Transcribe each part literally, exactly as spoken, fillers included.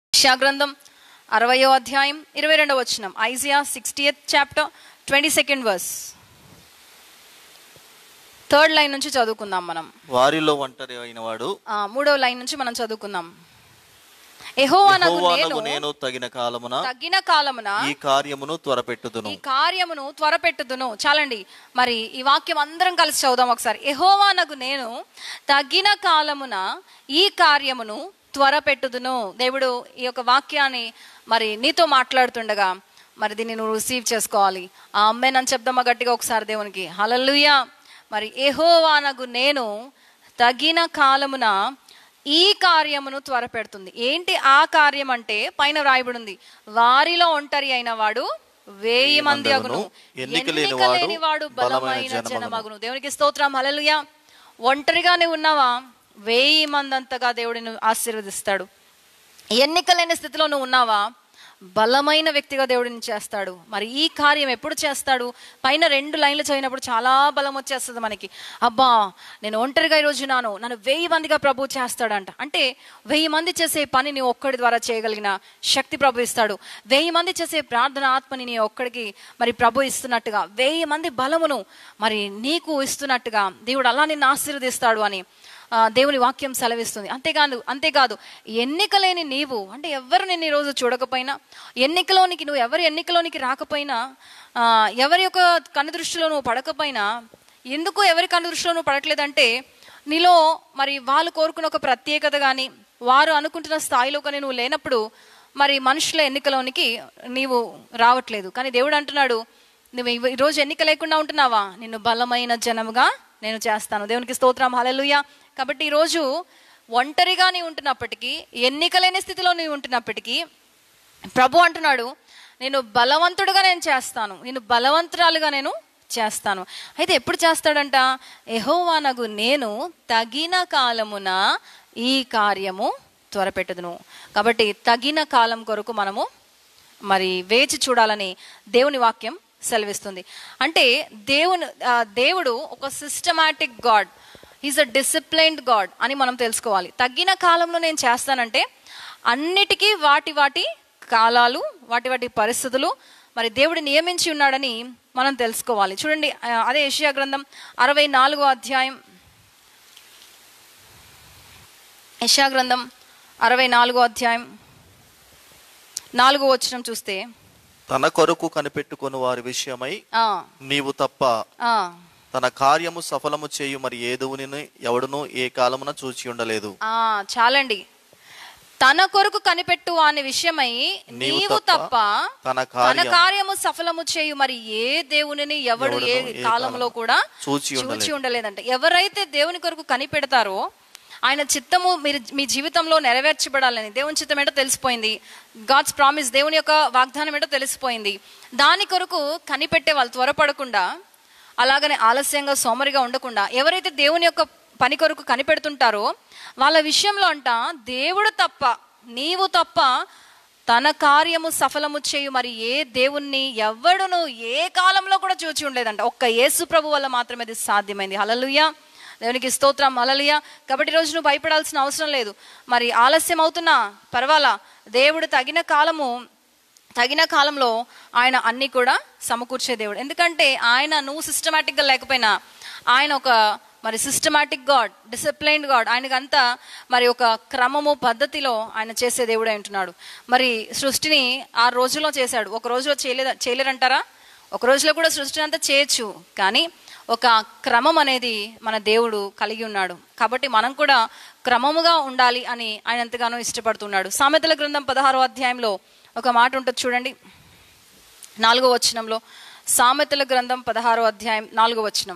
యెషయా గ్రంథం అరవయో అధ్యాయం ఇరవై రెండవ వచనం. Isaiah sixtieth chapter twenty second verse. Third line నుంచి చదువుకుందాం మనం. వారిలో ఒంటరి అయిన వాడు. మూడవ లైన్ నుంచి మనం చదువుకుందాం. యెహోవానగు నేను తగిన కాలమున తగిన కాలమున ఈ కార్యమును త్వరపెట్టుదును ఈ కార్యమును త్వరపెట్టుదును. చాలండి, మరి ఈ వాక్యం అందరం కలిసి చదువుదాం ఒకసారి. యెహోవానగు నేను తగిన కాలమున ఈ కార్యమును త్వరపెట్టుదును. దేవుడు ఈ యొక్క వాక్యాన్ని మరి నీతో మాట్లాడుతుండగా మరి దీన్ని నువ్వు రిసీవ్ చేసుకోవాలి. ఆ అమ్మే నన్ను చెప్దామా గట్టిగా ఒకసారి దేవునికి. హల్లెలూయా. మరి యెహోవానగు నేను తగిన కాలమున ఈ కార్యమును త్వరపెడుతుంది. ఏంటి ఆ కార్యం అంటే? పైన వ్రాయబడింది, వారిలో ఒంటరి అయిన వాడు వేయి మంది అగును, ఎన్నిక లేని వాడు బలమైన జనమగును. దేవునికి స్తోత్రం. హల్లెలూయా. ఒంటరిగానే ఉన్నావా? వెయ్యి మంది అంతగా దేవుడిని ఆశీర్వదిస్తాడు. ఎన్నిక లేని స్థితిలో నువ్వు ఉన్నావా? బలమైన వ్యక్తిగా దేవుడిని చేస్తాడు. మరి ఈ కార్యం ఎప్పుడు చేస్తాడు? పైన రెండు లైన్లు చదివినప్పుడు చాలా బలం వచ్చేస్తుంది మనకి. అబ్బా, నేను ఒంటరిగా ఈరోజు నాను, నన్ను వెయ్యి మందిగా ప్రభు చేస్తాడంట. అంటే వెయ్యి మంది చేసే పని నీ ఒక్కడి ద్వారా చేయగలిగిన శక్తి ప్రభు ఇస్తాడు. వెయ్యి మంది చేసే ప్రార్థన ఆత్మని నీ ఒక్కడికి మరి ప్రభు ఇస్తున్నట్టుగా, వెయ్యి మంది బలమును మరి నీకు ఇస్తున్నట్టుగా దేవుడు అలా నిన్ను ఆశీర్వదిస్తాడు అని దేవుని వాక్యం సెలవిస్తుంది. అంతేకాదు అంతేకాదు ఎన్నిక లేని నీవు, అంటే ఎవరు నేను ఈరోజు చూడకపోయినా, ఎన్నికలోనికి నువ్వు ఎవరి ఎన్నికలోనికి రాకపోయినా, ఎవరి యొక్క కనుదృష్టిలో నువ్వు పడకపోయినా, ఎందుకు ఎవరి కనుదృష్టిలో నువ్వు పడట్లేదంటే నీలో మరి వాళ్ళు కోరుకున్న ఒక ప్రత్యేకత కానీ వారు అనుకుంటున్న స్థాయిలో కానీ నువ్వు లేనప్పుడు మరి మనుషుల ఎన్నికలోనికి నీవు రావట్లేదు. కానీ దేవుడు అంటున్నాడు, నువ్వు ఈరోజు ఎన్నిక లేకుండా ఉంటున్నావా, నిన్ను బలమైన జనముగా నేను చేస్తాను. దేవునికి స్తోత్రం. హల్లెలూయా. కాబట్టి ఈరోజు ఒంటరిగా నీవు ఉంటున్నప్పటికీ, ఎన్నికలేని స్థితిలో నీవు ఉంటున్నప్పటికీ ప్రభు అంటున్నాడు, నేను బలవంతుడుగా నేను చేస్తాను, నేను బలవంతురాలుగా నేను చేస్తాను. అయితే ఎప్పుడు చేస్తాడంట? యెహోవానగు నేను తగిన కాలమున ఈ కార్యము త్వరపెట్టుదును. కాబట్టి తగిన కాలం కొరకు మనము మరి వేచి చూడాలని దేవుని వాక్యం సెలవిస్తుంది. అంటే దేవుని దేవుడు ఒక systematic God, is a disciplined God అని మనం తెలుసుకోవాలి. తగిన కాలంలో నేను చేస్తానంటే అన్నిటికీ వాటి వాటి కాలాలు, వాటి వాటి పరిస్థితులు మరి దేవుడు నియమించి ఉన్నాడని మనం తెలుసుకోవాలి. చూడండి, అదే యెషయా గ్రంథం అరవై నాలుగో అధ్యాయం, యెషయా గ్రంథం అరవై నాలుగో అధ్యాయం నాలుగో వచనం చూస్తే, తన కొరకు కనిపెట్టుకుని వారి విషయమై నీవు తప్ప తన కార్యము సఫలము చేయు మరి ఏ దేవునిని ఎవడును ఏ కాలమున చూచి ఉండలేదు. ఆ చాలండి. తన కొరకు కనిపెట్టు అనే విషయమై నీవు తప్ప తన కార్యము సఫలము చేయు మరి ఏ దేవునిని ఎవడు ఏ కాలంలో కూడా చూచి ఉండలేదంట. ఎవరైతే దేవుని కొరకు కనిపెడతారో ఆయన చిత్తము మీరు మీ జీవితంలో నెరవేర్చబడాలని, దేవుని చిత్తం ఏంటో తెలిసిపోయింది, గాడ్స్ ప్రామిస్, దేవుని యొక్క వాగ్దానం ఏంటో తెలిసిపోయింది. దాని కొరకు కనిపెట్టే వాళ్ళు త్వరపడకుండా, అలాగనే ఆలస్యంగా సోమరిగా ఉండకుండా ఎవరైతే దేవుని యొక్క పని కొరకు కనిపెడుతుంటారో వాళ్ళ విషయంలో అంట దేవుడు తప్ప, నీవు తప్ప తన కార్యము సఫలము చేయు మరి ఏ దేవుణ్ణి ఎవడును ఏ కాలంలో కూడా చూచి ఉండలేదంట. ఒక్క యేసు ప్రభు వల్ల మాత్రమే అది సాధ్యమైంది. హల్లెలూయా. దేవునికి స్తోత్రం. హల్లెలూయా. కాబట్టి ఈరోజు నువ్వు భయపడాల్సిన అవసరం లేదు. మరి ఆలస్యం అవుతున్నా పర్వాలా, దేవుడు తగిన కాలము తగిన కాలంలో ఆయన అన్ని కూడా సమకూర్చే దేవుడు. ఎందుకంటే ఆయన నువ్వు సిస్టమాటిక్గా లేకపోయినా ఆయన ఒక మరి సిస్టమాటిక్ గాడ్, డిసిప్లైన్డ్ గాడ్. ఆయనకంతా మరి ఒక క్రమము పద్ధతిలో ఆయన చేసే దేవుడే ఉంటున్నాడు. మరి సృష్టిని ఆరు రోజుల్లో చేశాడు. ఒక రోజులో చేయలేదు చేయలేరంటారా? ఒక రోజులో కూడా సృష్టిని అంతా చేయొచ్చు, కానీ ఒక క్రమం అనేది మన దేవుడు కలిగి ఉన్నాడు. కాబట్టి మనం కూడా క్రమముగా ఉండాలి అని ఆయన ఎంతగానో ఇష్టపడుతున్నాడు. సామెతల గ్రంథం పదహారో అధ్యాయంలో ఒక మాట ఉంటుంది చూడండి, నాలుగో వచనంలో. సామెతల గ్రంథం పదహారో అధ్యాయం నాలుగో వచనం.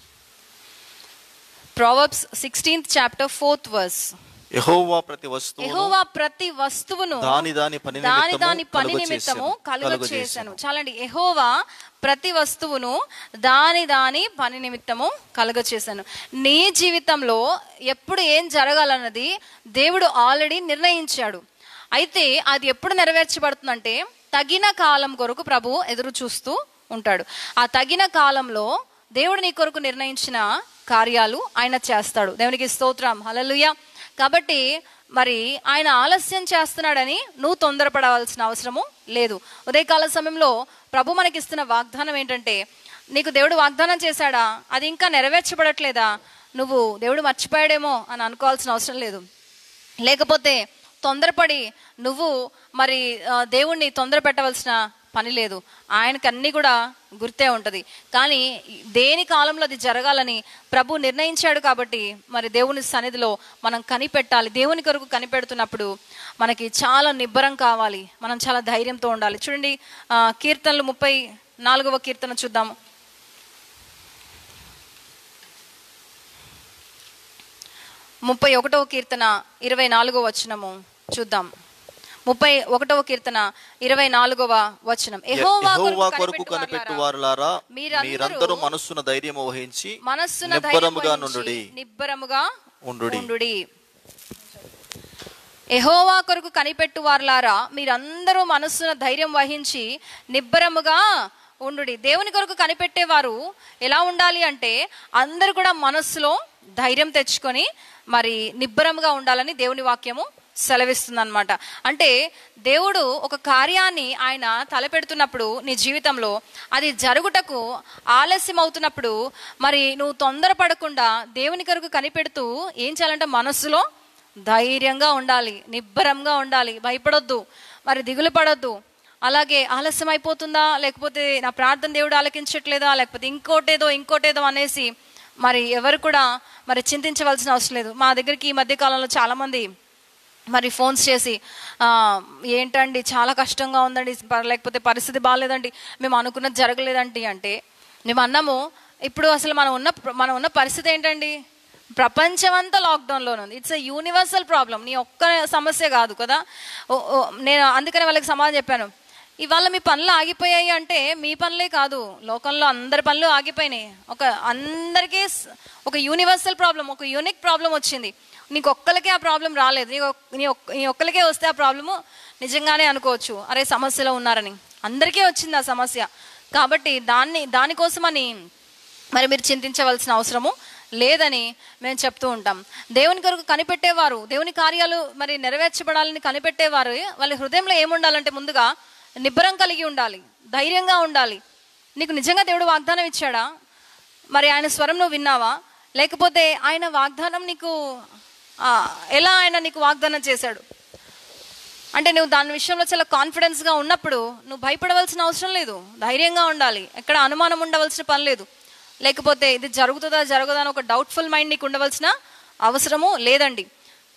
Proverbs sixteenth chapter fourth verse. యెహోవా ప్రతి వస్తువును యెహోవా ప్రతి వస్తువును దాని దాని పని దాని దాని పని నిమిత్తము కలుగచేసెను. చాలండి, యెహోవా ప్రతి వస్తువును దాని దాని పని నిమిత్తము కలుగచేసాను. నీ జీవితంలో ఎప్పుడు ఏం జరగాలన్నది దేవుడు ఆల్రెడీ నిర్ణయించాడు. అయితే అది ఎప్పుడు నెరవేర్చబడుతుందంటే తగిన కాలం కొరకు ప్రభు ఎదురు చూస్తూ ఉంటాడు. ఆ తగిన కాలంలో దేవుడు నీ కొరకు నిర్ణయించిన కార్యాలు ఆయన చేస్తాడు. దేవునికి స్తోత్రం. హల్లెలూయా. కాబట్టి మరి ఆయన ఆలస్యం చేస్తున్నాడని నువ్వు తొందరపడవలసిన అవసరము లేదు. ఉదయకాల సమయంలో ప్రభు మనకి ఇస్తున్న వాగ్దానం ఏంటంటే, నీకు దేవుడు వాగ్దానం చేశాడా, అది ఇంకా నెరవేర్చబడట్లేదా, నువ్వు దేవుడు మర్చిపోయాడేమో అని అనుకోవాల్సిన అవసరం లేదు. లేకపోతే తొందరపడి నువ్వు మరి దేవుణ్ణి తొందర పెట్టవలసిన పని లేదు. ఆయనకి అన్నీ కూడా గుర్తే ఉంటుంది. కానీ దేని కాలంలో అది జరగాలని ప్రభు నిర్ణయించాడు కాబట్టి మరి దేవుని సన్నిధిలో మనం కనిపెట్టాలి. దేవుని కొరకు కనిపెడుతున్నప్పుడు మనకి చాలా నిబ్బరం కావాలి, మనం చాలా ధైర్యంతో ఉండాలి. చూడండి, కీర్తనలు ముప్పై నాలుగవ కీర్తన చూద్దాము. ముప్పై ఒకటవ కీర్తన ఇరవై నాలుగవ వచనము చూద్దాం. ముప్పై ఒకటవ కీర్తన ఇరవై నాలుగవ వచనం. యెహోవా కొరకు కనిపెట్టువారులారా, మీరందరూ మనస్సున ధైర్యము వహించి నిబ్బరముగా నుండుడి నిబ్బరముగా ఉండుడి. యెహోవా కొరకు కనిపెట్టువారులారా, మీరందరూ మనస్సున ధైర్యం వహించి నిబ్బరముగా ఉండుడి. దేవుని కొరకు కనిపెట్టేవారు ఎలా ఉండాలి అంటే, అందరూ కూడా మనస్సులో ధైర్యం తెచ్చుకొని మరి నిబ్బరంగా ఉండాలని దేవుని వాక్యము సెలవిస్తుంది అనమాట. అంటే దేవుడు ఒక కార్యాన్ని ఆయన తలపెడుతున్నప్పుడు నీ జీవితంలో అది జరుగుటకు ఆలస్యం అవుతున్నప్పుడు మరి నువ్వు తొందరపడకుండా దేవుని కొరకు కనిపెడుతూ ఏం చేయాలంటే, మనస్సులో ధైర్యంగా ఉండాలి, నిబ్బరంగా ఉండాలి, భయపడొద్దు, మరి దిగులు పడొద్దు. అలాగే ఆలస్యం అయిపోతుందా, లేకపోతే నా ప్రార్థన దేవుడు ఆలకించట్లేదా, లేకపోతే ఇంకోటేదో ఇంకోటేదో అనేసి మరి ఎవరు కూడా మరి చింతించవలసిన అవసరం లేదు. మా దగ్గరికి ఈ మధ్య కాలంలో చాలామంది మరి ఫోన్స్ చేసి ఏంటండి చాలా కష్టంగా ఉందండి, లేకపోతే పరిస్థితి బాగాలేదండి, మేము అనుకున్నది జరగలేదండి అంటే, మేము అన్నాము ఇప్పుడు అసలు మనం ఉన్న మనం ఉన్న పరిస్థితి ఏంటండి, ప్రపంచం అంతా లాక్డౌన్లోనే ఉంది. ఇట్స్ ఎ యూనివర్సల్ ప్రాబ్లం, నీ ఒక్క సమస్య కాదు కదా. నేను అందుకని వాళ్ళకి సమాధానం చెప్పాను, ఇవాళ మీ పనులు ఆగిపోయాయి అంటే మీ పనులే కాదు, లోకంలో అందరి పనులు ఆగిపోయినాయి. ఒక అందరికీ ఒక యూనివర్సల్ ప్రాబ్లం, ఒక యూనిక్ ప్రాబ్లం వచ్చింది. నీకు ఒక్కరికే ఆ ప్రాబ్లం రాలేదు, నీ నీ ఒక్కరికే వస్తే ఆ ప్రాబ్లము నిజంగానే అనుకోవచ్చు, అరే సమస్యలో ఉన్నారని. అందరికీ వచ్చింది ఆ సమస్య. కాబట్టి దాన్ని దానికోసమని మరి మీరు చింతించవలసిన అవసరము లేదని మేము చెప్తూ ఉంటాం. దేవుని కొరకు కనిపెట్టేవారు, దేవుని కార్యాలు మరి నెరవేర్చబడాలని కనిపెట్టేవారు వాళ్ళ హృదయంలో ఏముండాలంటే, ముందుగా నిబ్బరం కలిగి ఉండాలి, ధైర్యంగా ఉండాలి. నీకు నిజంగా దేవుడు వాగ్దానం ఇచ్చాడా, మరి ఆయన స్వరం నువ్వు విన్నావా, లేకపోతే ఆయన వాగ్దానం నీకు ఎలా ఆయన నీకు వాగ్దానం చేశాడు అంటే నువ్వు దాని విషయంలో చాలా కాన్ఫిడెన్స్గా ఉన్నప్పుడు నువ్వు భయపడవలసిన అవసరం లేదు, ధైర్యంగా ఉండాలి, ఎక్కడ అనుమానం ఉండవలసిన పని లేదు. లేకపోతే ఇది జరుగుతుందా జరగదా అని ఒక డౌట్ఫుల్ మైండ్ నీకు ఉండవలసిన అవసరము లేదండి.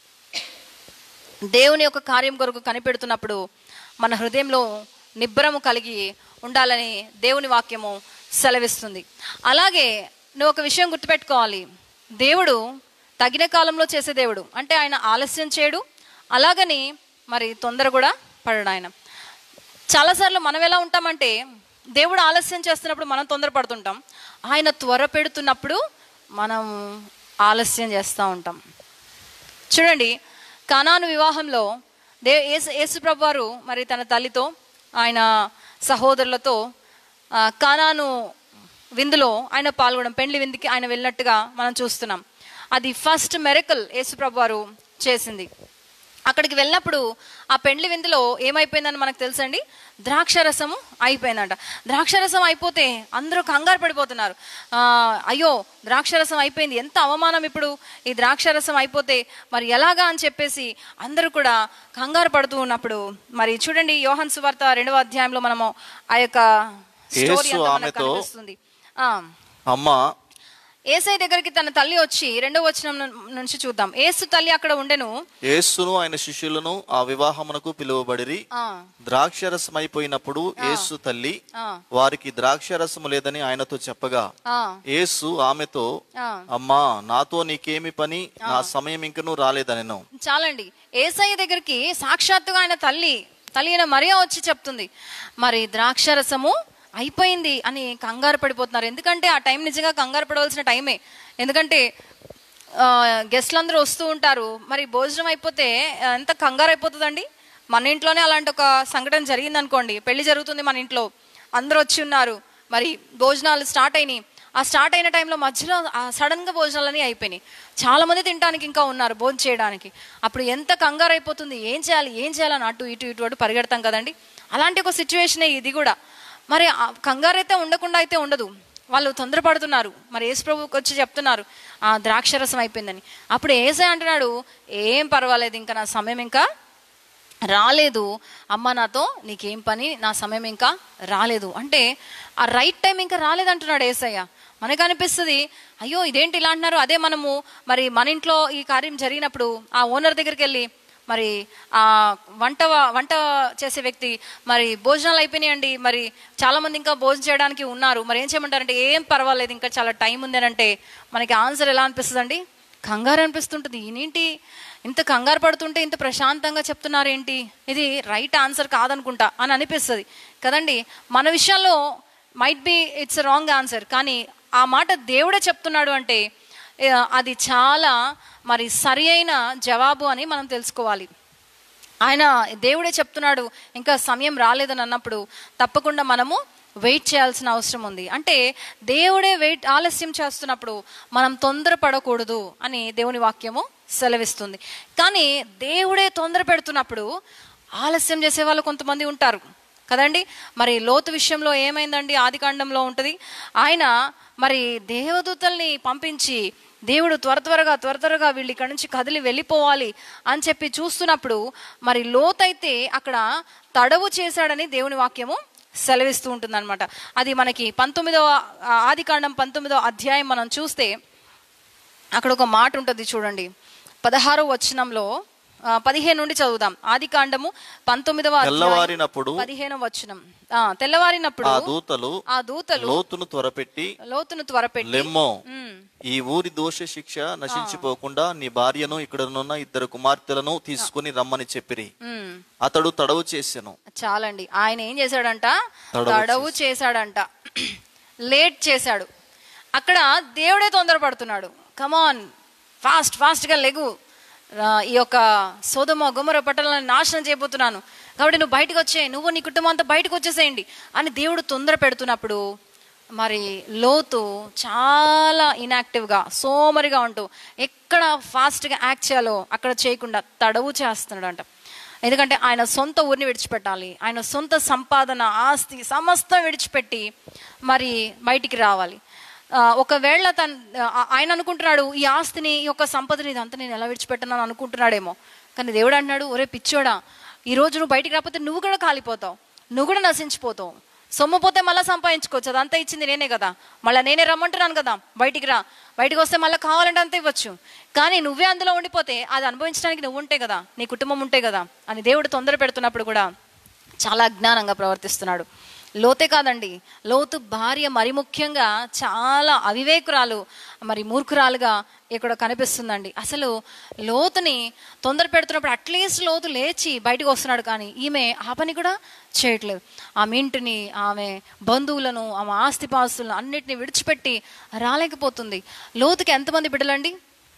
దేవుని యొక్క కార్యం కొరకు కనిపెడుతున్నప్పుడు మన హృదయంలో నిబ్బరము కలిగి ఉండాలని దేవుని వాక్యము సెలవిస్తుంది. అలాగే నువ్వు ఒక విషయం గుర్తుపెట్టుకోవాలి, దేవుడు తగిన కాలంలో చేసే దేవుడు. అంటే ఆయన ఆలస్యం చేయడు, అలాగని మరి తొందర కూడా పడడు. ఆయన చాలాసార్లు మనం ఎలా ఉంటామంటే, దేవుడు ఆలస్యం చేస్తున్నప్పుడు మనం తొందరపడుతుంటాం, ఆయన త్వర పెడుతున్నప్పుడు మనం ఆలస్యం చేస్తూ ఉంటాం. చూడండి, కానాను వివాహంలో దే యేసు యేసుప్రభు వారు మరి తన తల్లితో ఆయన సహోదరులతో కానాను విందులో ఆయన పాల్గొనడం, పెండ్లి విందుకి ఆయన వెళ్ళినట్టుగా మనం చూస్తున్నాం. అది ఫస్ట్ మిరకల్ యేసుప్రభు వారు చేసింది. అక్కడికి వెళ్ళినప్పుడు ఆ పెండ్లి విందులో ఏమైపోయిందని మనకు తెలుసండి, ద్రాక్షరసము అయిపోయిందంట. ద్రాక్షరసం అయిపోతే అందరూ కంగారు పడిపోతున్నారు, అయ్యో ద్రాక్షరసం అయిపోయింది, ఎంత అవమానం ఇప్పుడు ఈ ద్రాక్షరసం అయిపోతే మరి ఎలాగా అని చెప్పేసి అందరూ కూడా కంగారు పడుతూ ఉన్నప్పుడు మరి చూడండి, యోహాను సువార్త రెండవ అధ్యాయంలో మనము ఆ యొక్క స్టోరీ కనిపిస్తుంది. అమ్మా యేసయ్య దగ్గరికి తన తల్లి వచ్చి రెండవ వచనం నుంచి చూద్దాం. యేసు తల్లి అక్కడ ఉండెను, యేసును ఆయన శిష్యులను ఆ వివాహమునకు పిలువబడిరి. ద్రాక్షరసం అయిపోయినప్పుడు యేసు తల్లి వారికి ద్రాక్షరసము లేదని ఆయనతో చెప్పగా, యేసు ఆమెతో, అమ్మా నాతో నీకేమి పని, నా సమయం ఇంకనూ రాలేదనెను. చాలండి, యేసయ్య దగ్గరికి సాక్షాత్తుగా ఆయన తల్లి తల్లి అయిన మరియా వచ్చి చెప్తుంది, మరి ద్రాక్షరసము అయిపోయింది అని కంగారు పడిపోతున్నారు. ఎందుకంటే ఆ టైం నిజంగా కంగారు పడవలసిన టైమే. ఎందుకంటే గెస్ట్లు అందరూ వస్తూ ఉంటారు, మరి భోజనం అయిపోతే ఎంత కంగారు అయిపోతుందండి. మన ఇంట్లోనే అలాంటి ఒక సంఘటన జరిగింది అనుకోండి, పెళ్లి జరుగుతుంది మన ఇంట్లో, అందరూ వచ్చి ఉన్నారు, మరి భోజనాలు స్టార్ట్ అయినాయి, ఆ స్టార్ట్ అయిన టైంలో మధ్యలో సడన్గా భోజనాలన్నీ అయిపోయినాయి. చాలా మంది తినడానికి ఇంకా ఉన్నారు భోజనం చేయడానికి. అప్పుడు ఎంత కంగారు అయిపోతుంది, ఏం చేయాలి ఏం చేయాలని అటు ఇటు ఇటు అటు పరిగెడతాం కదండి. అలాంటి ఒక సిచ్యువేషనే ఇది కూడా. మరి కంగారు అయితే ఉండకుండా అయితే ఉండదు, వాళ్ళు తొందరపడుతున్నారు. మరి యేసు ప్రభువుకి వచ్చి చెప్తున్నారు ఆ ద్రాక్షరసం అయిపోయిందని. అప్పుడు యేసయ్య అంటున్నాడు, ఏం పర్వాలేదు, ఇంకా నా సమయం ఇంకా రాలేదు, అమ్మ నాతో నీకేం పని, నా సమయం ఇంకా రాలేదు అంటే ఆ రైట్ టైం ఇంకా రాలేదంటున్నాడు యేసయ్య. మనకు అనిపిస్తుంది అయ్యో ఇదేంటి ఇలా అంటున్నారు. అదే మనము మరి మన ఇంట్లో ఈ కార్యం జరిగినప్పుడు ఆ ఓనర్ దగ్గరికి వెళ్ళి మరి ఆ వంట వంట చేసే వ్యక్తి మరి భోజనాలు అయిపోయినాయండి, మరి చాలా మంది ఇంకా భోజనం చేయడానికి ఉన్నారు, మరి ఏం చేయమంటారంటే ఏం పర్వాలేదు ఇంకా చాలా టైం ఉంది అని అంటే మనకి ఆన్సర్ ఎలా అనిపిస్తుంది అండి? కంగారు అనిపిస్తుంటుంది. ఈయనేంటి ఇంత కంగారు పడుతుంటే ఇంత ప్రశాంతంగా చెప్తున్నారు ఏంటి, ఇది రైట్ ఆన్సర్ కాదనుకుంటా అని అనిపిస్తుంది కదండి. మన విషయంలో might be it's wrong answer, కానీ ఆ మాట దేవుడే చెప్తున్నాడు అంటే అది చాలా మరి సరి అయిన జవాబు అని మనం తెలుసుకోవాలి. ఆయన దేవుడే చెప్తున్నాడు ఇంకా సమయం రాలేదని అన్నప్పుడు తప్పకుండా మనము వెయిట్ చేయాల్సిన అవసరం ఉంది. అంటే దేవుడే వెయిట్ ఆలస్యం చేస్తున్నప్పుడు మనం తొందరపడకూడదు అని దేవుని వాక్యము సెలవిస్తుంది. కానీ దేవుడే తొందర పెడుతున్నప్పుడు ఆలస్యం చేసే వాళ్ళు కొంతమంది ఉంటారు కదండి. మరి లోతు విషయంలో ఏమైందండి? ఆది కాండంలో ఉంటుంది, ఆయన మరి దేవదూతల్ని పంపించి దేవుడు త్వర త్వరగా త్వర త్వరగా వీళ్ళు ఇక్కడ నుంచి కదిలి వెళ్ళిపోవాలి అని చెప్పి చూస్తున్నప్పుడు మరి లోతైతే అక్కడ తడవు చేశాడని దేవుని వాక్యము సెలవిస్తూ ఉంటుంది అనమాట. అది మనకి పంతొమ్మిదవ ఆది కాండం పంతొమ్మిదవ అధ్యాయం మనం చూస్తే అక్కడ ఒక మాట ఉంటుంది చూడండి. పదహారో వచనంలో పదిహేను నుండి చదువుదాం. ఆది కాండము పంతొమ్మిదవ తెల్లవారినప్పుడు పదిహేనవ వచనం. ఆ తెల్లవారినప్పుడు ఆ దూతలు ఆ దూతలు లోతును త్వరపెట్టి లోతును త్వరపెట్టి లెమ్మో, ఈ ఊరి దోష శిక్ష నశించిపోకుండా నీ భార్యను ఇక్కడనున్న ఇద్దరు కుమార్తెలను తీసుకుని రమ్మని చెప్పిరి. అతడు తడవు చేసెను. చాలండి, ఆయన ఏం చేశాడంట? తడవు చేశాడంట, లేట్ చేశాడు. అక్కడ దేవుడే తొందరపడుతున్నాడు. కమాన్, ఫాస్ట్ ఫాస్ట్ గా లెగు, ఈ యొక్క సొదొమ గొమొర పట్టణాలను నాశనం చేయబోతున్నాను కాబట్టి నువ్వు బయటకు వచ్చే, నువ్వు నీ కుటుంబం అంతా బయటకు వచ్చేసేయండి అని దేవుడు తొందర పెడుతున్నప్పుడు మరి లోతు చాలా ఇన్యాక్టివ్గా సోమరిగా ఉంటూ ఎక్కడ ఫాస్ట్గా యాక్ట్ చేయాలో అక్కడ చేయకుండా తడవు చేస్తున్నాడు అంట. ఎందుకంటే ఆయన సొంత ఊరిని విడిచిపెట్టాలి, ఆయన సొంత సంపాదన ఆస్తి సమస్తం విడిచిపెట్టి మరి బయటికి రావాలి. ఒకవేళ తను ఆయన అనుకుంటున్నాడు ఈ ఆస్తిని ఈ యొక్క సంపదని ఇదంతా నేను ఎలా విడిచిపెట్టానని అనుకుంటున్నాడేమో. కానీ దేవుడు అంటున్నాడు, ఒరే పిచ్చోడా, ఈరోజు నువ్వు బయటికి రాకపోతే నువ్వు కూడా కాలిపోతావు, నువ్వు కూడా నశించిపోతావు. సొమ్ము పోతే మళ్ళీ సంపాదించుకోవచ్చు, అదంతా ఇచ్చింది నేనే కదా, మళ్ళీ నేనే రమ్మంటున్నాను కదా, బయటికి రా, బయటకు వస్తే మళ్ళీ కావాలంటే అంతా ఇవ్వచ్చు. కానీ నువ్వే అందులో ఉండిపోతే అది అనుభవించడానికి నువ్వు ఉంటే కదా, నీ కుటుంబం ఉంటే కదా అని దేవుడు తొందర పెడుతున్నప్పుడు కూడా చాలా అజ్ఞానంగా ప్రవర్తిస్తున్నాడు. లోతే కాదండి, లోతు భార్య మరి ముఖ్యంగా చాలా అవివేకురాలు, మరి మూర్ఖురాలుగా ఇక్కడ కనిపిస్తుందండి. అసలు లోతుని తొందర పెడుతున్నప్పుడు అట్లీస్ట్ లోతు లేచి బయటకు వస్తున్నాడు, కానీ ఈమె ఆ పని కూడా చేయట్లేదు. ఆమె ఇంటిని, ఆమె బంధువులను, ఆమె ఆస్తిపాస్తులను అన్నిటిని విడిచిపెట్టి రాలేకపోతుంది. లోతుకి ఎంతమంది బిడ్డలండి?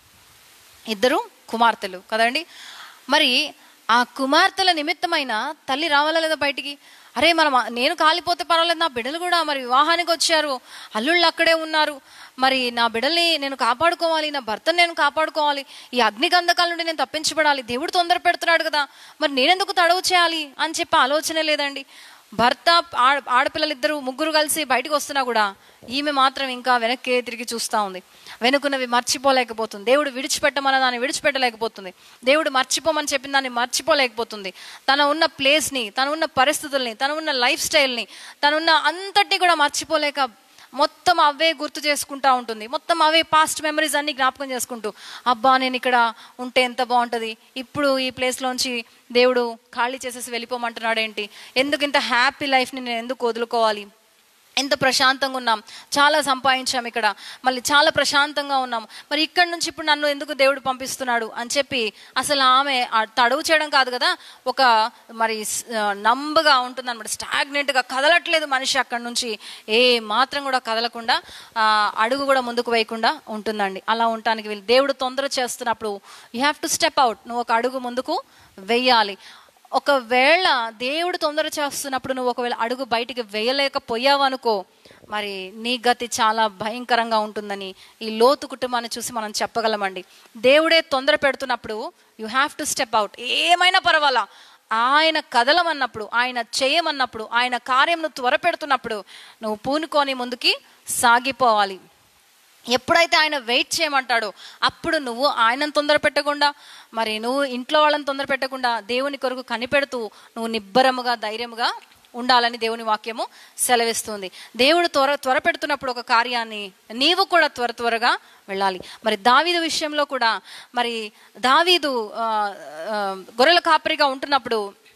ఇద్దరు కుమార్తెలు కదండి. మరి ఆ కుమార్తెల నిమిత్తమైన తల్లి రావాలా లేదా బయటికి? అరే మనం నేను కాలిపోతే పర్వాలేదు, నా బిడ్డలు కూడా మరి వివాహానికి వచ్చారు, అల్లుళ్ళు అక్కడే ఉన్నారు, మరి నా బిడ్డల్ని నేను కాపాడుకోవాలి, నా భర్తను నేను కాపాడుకోవాలి, ఈ అగ్నిగంధకాల నుండి నేను తప్పించబడాలి, దేవుడు తొందర పెడుతున్నాడు కదా, మరి నేనెందుకు తడవు చేయాలి అని చెప్పి ఆలోచనే లేదండి. భర్త ఆడ ఆడపిల్లలిద్దరు ముగ్గురు కలిసి బయటకు వస్తున్నా కూడా ఈమె మాత్రం ఇంకా వెనక్కే తిరిగి చూస్తూ ఉంది. వెనుకున్నవి మర్చిపోలేకపోతుంది, దేవుడు విడిచిపెట్టమన్న దాన్ని విడిచిపెట్టలేకపోతుంది, దేవుడు మర్చిపోమని చెప్పిన దాన్ని మర్చిపోలేకపోతుంది. తన ఉన్న ప్లేస్ని, తన ఉన్న పరిస్థితుల్ని, తన ఉన్న లైఫ్ స్టైల్ని, తనున్న అంతటినీ కూడా మర్చిపోలేక మొత్తం అవే గుర్తు చేసుకుంటూ ఉంటుంది. మొత్తం అవే పాస్ట్ మెమరీస్ అన్ని జ్ఞాపకం చేసుకుంటూ, అబ్బా నేను ఇక్కడ ఉంటే ఎంత బాగుంటుంది, ఇప్పుడు ఈ ప్లేస్లోంచి దేవుడు ఖాళీ చేసేసి వెళ్ళిపోమంటున్నాడు ఏంటి, ఎందుకు ఇంత హ్యాపీ లైఫ్ని నేను ఎందుకు వదులుకోవాలి, ఎంత ప్రశాంతంగా ఉన్నాం, చాలా సంపాదించాం ఇక్కడ, మళ్ళీ చాలా ప్రశాంతంగా ఉన్నాం, మరి ఇక్కడ నుంచి ఇప్పుడు నన్ను ఎందుకు దేవుడు పంపిస్తున్నాడు అని చెప్పి అసలు ఆమె తడవు చేయడం కాదు కదా, ఒక మరి నంబగా ఉంటుంది అనమాట, స్టాగ్నెంట్గా కదలట్లేదు మనిషి, అక్కడ నుంచి ఏ మాత్రం కూడా కదలకుండా అడుగు కూడా ముందుకు వేయకుండా ఉంటుందండి. అలా ఉండటానికి వీళ్ళు దేవుడు తొందర చేస్తున్నప్పుడు you have to step out, నువ్వు ఒక అడుగు ముందుకు వెయ్యాలి. ఒకవేళ దేవుడు తొందర చేస్తున్నప్పుడు నువ్వు ఒకవేళ అడుగు బయటికి వేయలేకపోయావు అనుకో, మరి నీ గతి చాలా భయంకరంగా ఉంటుందని ఈ లోతు కుటుంబాన్ని చూసి మనం చెప్పగలమండి. దేవుడే తొందర పెడుతున్నప్పుడు you have to step out. ఏమైనా పర్వాలా, ఆయన కదలమన్నప్పుడు, ఆయన చేయమన్నప్పుడు, ఆయన కార్యం నువ్వు త్వర పెడుతున్నప్పుడు నువ్వు పూనుకొని ముందుకి సాగిపోవాలి. ఎప్పుడైతే ఆయన వెయిట్ చేయమంటాడో అప్పుడు నువ్వు ఆయనను తొందర పెట్టకుండా, మరి నువ్వు ఇంట్లో వాళ్ళని తొందర పెట్టకుండా దేవుని కొరకు కనిపెడుతూ నువ్వు నిబ్బరముగా ధైర్యముగా ఉండాలని దేవుని వాక్యము సెలవిస్తుంది. దేవుడు త్వర త్వర పెడుతున్నప్పుడు ఒక కార్యాన్ని నీవు కూడా త్వర త్వరగా వెళ్ళాలి. మరి దావీదు విషయంలో కూడా, మరి దావీదు గొర్రెల కాపరిగా ఉంటున్నప్పుడు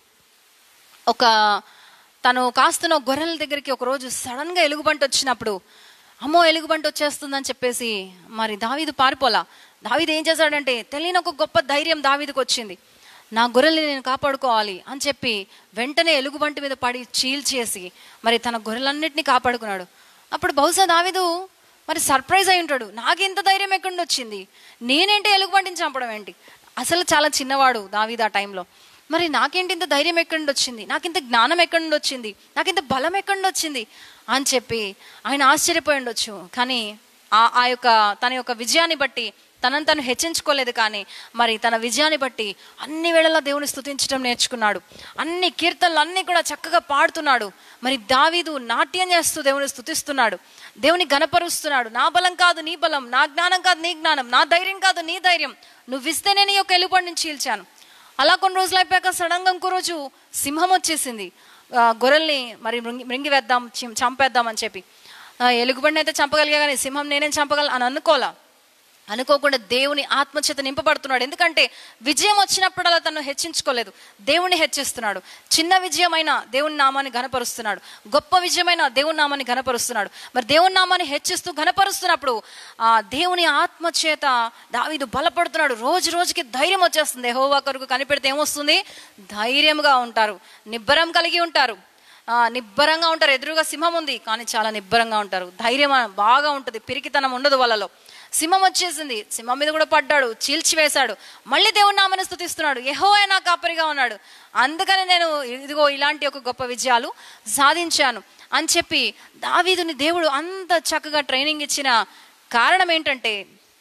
ఒక తను కాస్తున్న గొర్రెల దగ్గరికి ఒకరోజు సడన్గా ఎలుగుబంటి వచ్చినప్పుడు, అమ్మో ఎలుగుబంటి వచ్చేస్తుందని చెప్పేసి మరి దావీదు పారిపోలా. దావీదు ఏం చేశాడంటే, తెలియని ఒక గొప్ప ధైర్యం దావీదుకు వచ్చింది. నా గొర్రెల్ని నేను కాపాడుకోవాలి అని చెప్పి వెంటనే ఎలుగుబంటి మీద పడి చీల్చేసి మరి తన గొర్రెలన్నింటినీ కాపాడుకున్నాడు. అప్పుడు బహుశా దావీదు మరి సర్ప్రైజ్ అయి ఉంటాడు, నాకింత ధైర్యం ఎక్కడి నుంచి వచ్చింది, నేనేంటి ఎలుగుబంటిని చంపడం ఏంటి. అసలు చాలా చిన్నవాడు దావీదు ఆ టైంలో. మరి నాకేంటి ఇంత ధైర్యం ఎక్కడి నుండి వచ్చింది, నాకింత జ్ఞానం ఎక్కడి నుండి వచ్చింది, నాకింత బలం ఎక్కడి నుండి వచ్చింది అని చెప్పి ఆయన ఆశ్చర్యపోయి ఉండొచ్చు. కానీ ఆ ఆ యొక్క తన యొక్క విజయాన్ని బట్టి తనను తను హెచ్చించుకోలేదు. కానీ మరి తన విజయాన్ని బట్టి అన్ని వేళలా దేవుని స్తుతించడం నేర్చుకున్నాడు. అన్ని కీర్తనలు అన్నీ కూడా చక్కగా పాడుతున్నాడు. మరి దావీదు నాట్యం చేస్తూ దేవుని స్తుతిస్తున్నాడు, దేవుని ఘనపరుస్తున్నాడు. నా బలం కాదు నీ బలం, నా జ్ఞానం కాదు నీ జ్ఞానం, నా ధైర్యం కాదు నీ ధైర్యం, నువ్వు ఇస్తేనే నీ యొక్క ఎలుగుబంటి నుంచి చీల్చాను. అలా కొన్ని రోజులు అయిపోయాక సడన్గా ఇంకో రోజు సింహం వచ్చేసింది. గొర్రెల్ని మరి మృంగి మృంగి వేద్దాం, చంపేద్దాం అని చెప్పి. ఎలుగుబండిని అయితే చంపగలిగా కానీ సింహం నేనేం చంపగల అని అనుకోలా. అనుకోకుండా దేవుని ఆత్మచేత నింపబడుతున్నాడు. ఎందుకంటే విజయం వచ్చినప్పుడు తను హెచ్చించుకోలేదు, దేవుని హెచ్చిస్తున్నాడు. చిన్న విజయమైన దేవుని నామాన్ని ఘనపరుస్తున్నాడు, గొప్ప విజయమైన దేవుని నామాన్ని ఘనపరుస్తున్నాడు. మరి దేవుని నామాన్ని హెచ్చిస్తూ ఘనపరుస్తున్నప్పుడు ఆ దేవుని ఆత్మచేత దావీదు బలపడుతున్నాడు. రోజు రోజుకి ధైర్యం వచ్చేస్తుంది. యెహోవా కొరకు కనిపెడితే ఏమొస్తుంది, ధైర్యంగా ఉంటారు, నిబ్బరం కలిగి ఉంటారు, ఆ నిబ్బరంగా ఉంటారు. ఎదురుగా సింహం ఉంది కానీ చాలా నిబ్బరంగా ఉంటారు, ధైర్యం బాగా ఉంటుంది, పిరికితనం ఉండదు వాళ్ళలో. సింహం వచ్చేసింది, సింహం మీద కూడా పడ్డాడు, చీల్చివేశాడు. మళ్ళీ దేవుని నామమును స్తుతిస్తున్నాడు, యెహోవా నా కాపరిగా ఉన్నాడు, అందుకని నేను ఇదిగో ఇలాంటి ఒక గొప్ప విజయాలు సాధించాను అని చెప్పి దావీదుని దేవుడు అంత చక్కగా ట్రైనింగ్ ఇచ్చిన కారణం ఏంటంటే,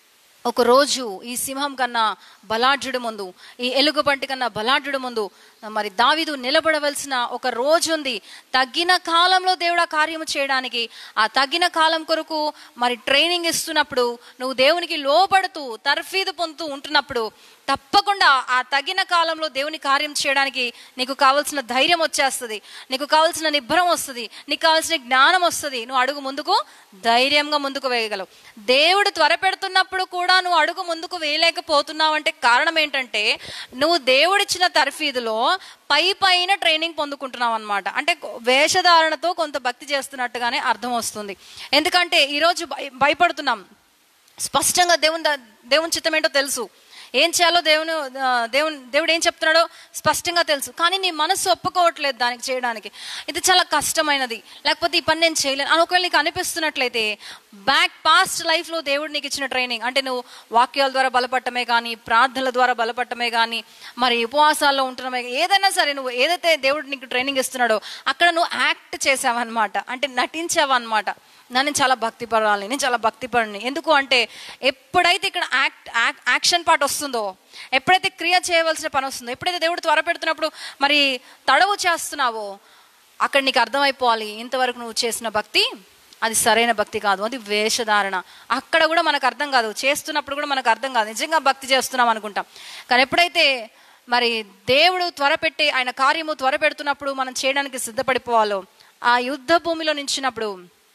ఒకరోజు ఈ సింహం కన్నా బలాఢ్యుడు ముందు, ఈ ఎలుగుబంటి కన్నా బలాఢ్యుడు ముందు మరి దావీదు నిలబడవలసిన ఒక రోజు ఉంది. తగిన కాలంలో దేవుడు ఆ కార్యము చేయడానికి, ఆ తగిన కాలం కొరకు మరి ట్రైనింగ్ ఇస్తున్నప్పుడు, నువ్వు దేవునికి లోబడుతూ తర్ఫీదు పొందుతూ ఉంటున్నప్పుడు తప్పకుండా ఆ తగిన కాలంలో దేవుని కార్యం చేయడానికి నీకు కావాల్సిన ధైర్యం వచ్చేస్తుంది, నీకు కావాల్సిన నిబ్బరం వస్తుంది, నీకు కావాల్సిన జ్ఞానం వస్తుంది. నువ్వు అడుగు ముందుకు ధైర్యంగా ముందుకు వేయగలవు. దేవుడు త్వర పెడుతున్నప్పుడు కూడా నువ్వు అడుగు ముందుకు వేయలేకపోతున్నావు అంటే కారణం ఏంటంటే, నువ్వు దేవుడిచ్చిన తర్ఫీదులో పై పైన ట్రైనింగ్ పొందుకుంటున్నావు అనమాట. అంటే వేషధారణతో కొంత భక్తి చేస్తున్నట్టుగానే అర్థం వస్తుంది. ఎందుకంటే ఈరోజు భయ భయపడుతున్నాం స్పష్టంగా దేవుని దేవుని చిత్తం ఏంటో తెలుసు, ఏం చేయాలో దేవుని దేవుని దేవుడు ఏం చెప్తున్నాడో స్పష్టంగా తెలుసు. కానీ నీ మనసు ఒప్పుకోవట్లేదు దానికి చేయడానికి, ఇది చాలా కష్టమైనది, లేకపోతే ఈ పని నేను చేయలేను అని ఒకవేళ నీకు అనిపిస్తున్నట్లయితే, బ్యాక్ పాస్ట్ లైఫ్లో దేవుడు నీకు ఇచ్చిన ట్రైనింగ్ అంటే నువ్వు వాక్యాల ద్వారా బలపడటమే కానీ, ప్రార్థనల ద్వారా బలపడటమే కానీ, మరి ఉపవాసాల్లో ఉంటున్నమే, ఏదైనా సరే నువ్వు ఏదైతే దేవుడు నీకు ట్రైనింగ్ ఇస్తున్నాడో అక్కడ నువ్వు యాక్ట్ చేసావన్నమాట, అంటే నటించావన్నమాట. నేను చాలా భక్తిపరాలి, నేను చాలా భక్తిపరుని. ఎందుకు అంటే ఎప్పుడైతే ఇక్కడ యాక్ట్ యాక్షన్ పార్ట్ వస్తుందో, ఎప్పుడైతే క్రియ చేయవలసిన పని వస్తుందో, ఎప్పుడైతే దేవుడు త్వర పెడుతున్నప్పుడు మరి తడవు చేస్తున్నావో అక్కడ నీకు అర్థమైపోవాలి, ఇంతవరకు నువ్వు చేసిన భక్తి అది సరైన భక్తి కాదు, అది వేషధారణ. అక్కడ కూడా మనకు అర్థం కాదు, చేస్తున్నప్పుడు కూడా మనకు అర్థం కాదు నిజంగా భక్తి చేస్తున్నాం అనుకుంటాం. కానీ ఎప్పుడైతే మరి దేవుడు త్వర పెట్టి ఆయన కార్యము త్వర పెడుతున్నప్పుడు మనం చేయడానికి సిద్ధపడిపోవాలో, ఆ యుద్ధ భూమిలో నిలిచినప్పుడు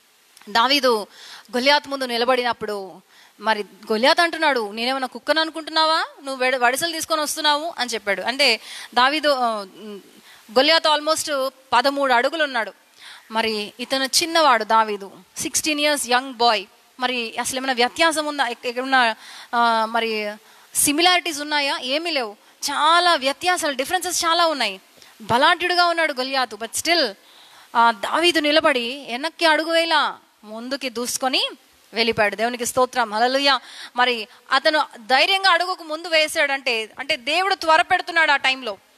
దావీదు గొల్యాతు ముందు నిలబడినప్పుడు మరి గొల్యాతు అంటున్నాడు, నేనేమన్నా కుక్కను అనుకుంటున్నావా, నువ్వు వెడ వడిసలు తీసుకొని వస్తున్నావు అని చెప్పాడు. అంటే దావీదు గొల్యాతు ఆల్మోస్ట్ పదమూడు అడుగులు ఉన్నాడు. మరి ఇతను చిన్నవాడు దావీదు, సిక్స్టీన్ ఇయర్స్ యంగ్ బాయ్. మరి అసలు ఏమైనా వ్యత్యాసం ఉందా, ఏమన్నా మరి సిమిలారిటీస్ ఉన్నాయా? ఏమీ లేవు, చాలా వ్యత్యాసాలు, డిఫరెన్సెస్ చాలా ఉన్నాయి. బలాఢ్యుడుగా ఉన్నాడు గొల్యాతు, బట్ స్టిల్ దావీదు నిలబడి వెనక్కి అడుగు వేలా ముందుకి దూసుకొని వెళ్ళిపోయాడు. దేవునికి స్తోత్రం, హల్లెలూయా. మరి అతను ధైర్యంగా అడుగుకు ముందు వేసాడంటే అంటే దేవుడు త్వర పెడుతున్నాడు ఆ టైంలో.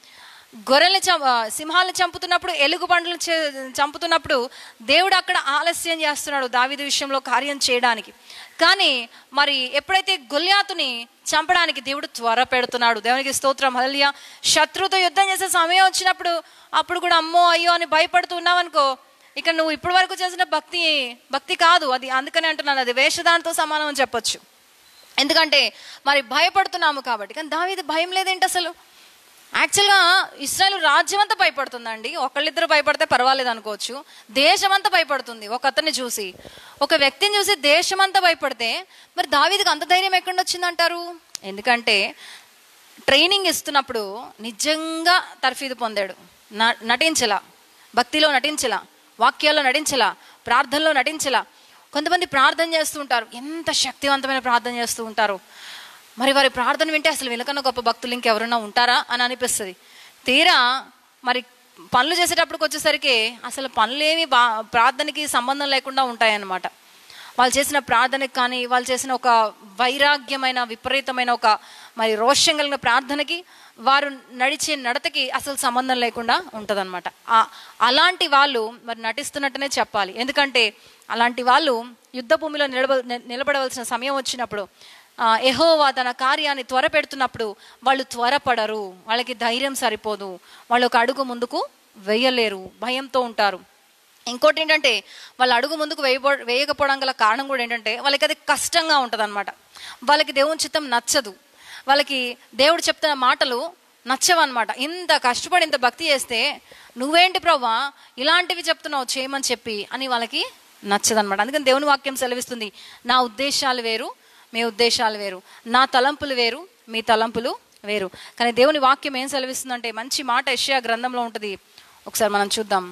గొర్రెల్ని చం సింహాలను చంపుతున్నప్పుడు, ఎలుగు బండ్లను చంపుతున్నప్పుడు దేవుడు అక్కడ ఆలస్యం చేస్తున్నాడు దావీదు విషయంలో కార్యం చేయడానికి. కానీ మరి ఎప్పుడైతే గొల్యాతుని చంపడానికి దేవుడు త్వర పెడుతున్నాడు. దేవునికి స్తోత్రం, హల్లెలూయా. శత్రువుతో యుద్ధం చేసే సమయం వచ్చినప్పుడు అప్పుడు కూడా అమ్మో అయ్యో అని భయపడుతూ ఉన్నావనుకో, ఇక నువ్వు ఇప్పటి వరకు చేసిన భక్తి భక్తి కాదు అది. అందుకని అంటున్నాను, అది వేషధానంతో సమానం అని చెప్పొచ్చు. ఎందుకంటే మరి భయపడుతున్నాము కాబట్టి. కానీ దావీదు భయం లేదేంటి అసలు? యాక్చువల్గా ఇశ్రాయేలు రాజ్యం అంతా భయపడుతుందండి. ఒకళ్ళిద్దరు భయపడితే పర్వాలేదు అనుకోవచ్చు, దేశం అంతా భయపడుతుంది ఒక అతన్ని చూసి, ఒక వ్యక్తిని చూసి దేశం అంతా భయపడితే మరి దావీదుకి అంత ధైర్యం ఎక్కడ వచ్చిందంటారు? ఎందుకంటే ట్రైనింగ్ ఇస్తున్నప్పుడు నిజంగా తర్ఫీదు పొందాడు. నటించలా, భక్తిలో నటించలా, వాక్యాల్లో నటించలా, ప్రార్థనలో నటించలా. కొంతమంది ప్రార్థన చేస్తూ ఉంటారు, ఎంత శక్తివంతమైన ప్రార్థన చేస్తూ ఉంటారు. మరి వారి ప్రార్థన వింటే అసలు వీళ్ళకన్నా గొప్ప భక్తులు ఇంకెవరైనా ఉంటారా అని అనిపిస్తుంది. తీరా మరి పనులు చేసేటప్పటికి వచ్చేసరికి అసలు పనులేమి బా ప్రార్థనకి సంబంధం లేకుండా ఉంటాయన్నమాట. వాళ్ళు చేసిన ప్రార్థనకి కానీ, వాళ్ళు చేసిన ఒక వైరాగ్యమైన విపరీతమైన ఒక మరి రోషం కలిగిన ప్రార్థనకి, వారు నడిచే నడతకి అసలు సంబంధం లేకుండా ఉంటుందన్నమాట. అలాంటి వాళ్ళు మరి నటిస్తున్నట్టునే చెప్పాలి. ఎందుకంటే అలాంటి వాళ్ళు యుద్ధ భూమిలో నిలబ నిలబడవలసిన సమయం వచ్చినప్పుడు, యెహోవా తన కార్యాన్ని త్వర పెడుతున్నప్పుడు వాళ్ళు త్వరపడరు, వాళ్ళకి ధైర్యం సరిపోదు, వాళ్ళు ఒక అడుగు ముందుకు వేయలేరు, భయంతో ఉంటారు. ఇంకోటి ఏంటంటే వాళ్ళు అడుగు ముందుకు వేయబో వేయకపోవడం గల కారణం కూడా ఏంటంటే వాళ్ళకి అది కష్టంగా ఉంటుంది అనమాట. వాళ్ళకి దేవుని చిత్తం నచ్చదు, వాళ్ళకి దేవుడు చెప్తున్న మాటలు నచ్చవన్నమాట. ఇంత కష్టపడి ఇంత భక్తి చేస్తే నువ్వేంటి ప్రభువా ఇలాంటివి చెప్తున్నావు చేయమని చెప్పి అని వాళ్ళకి నచ్చదనమాట. అందుకని దేవుని వాక్యం సెలవిస్తుంది, నా ఉద్దేశాలు వేరు మీ ఉద్దేశాలు వేరు, నా తలంపులు వేరు మీ తలంపులు వేరు. కానీ దేవుని వాక్యం ఏం సెలవిస్తుందంటే మంచి మాట యెషయా గ్రంథంలో ఉంటుంది. ఒకసారి మనం చూద్దాం.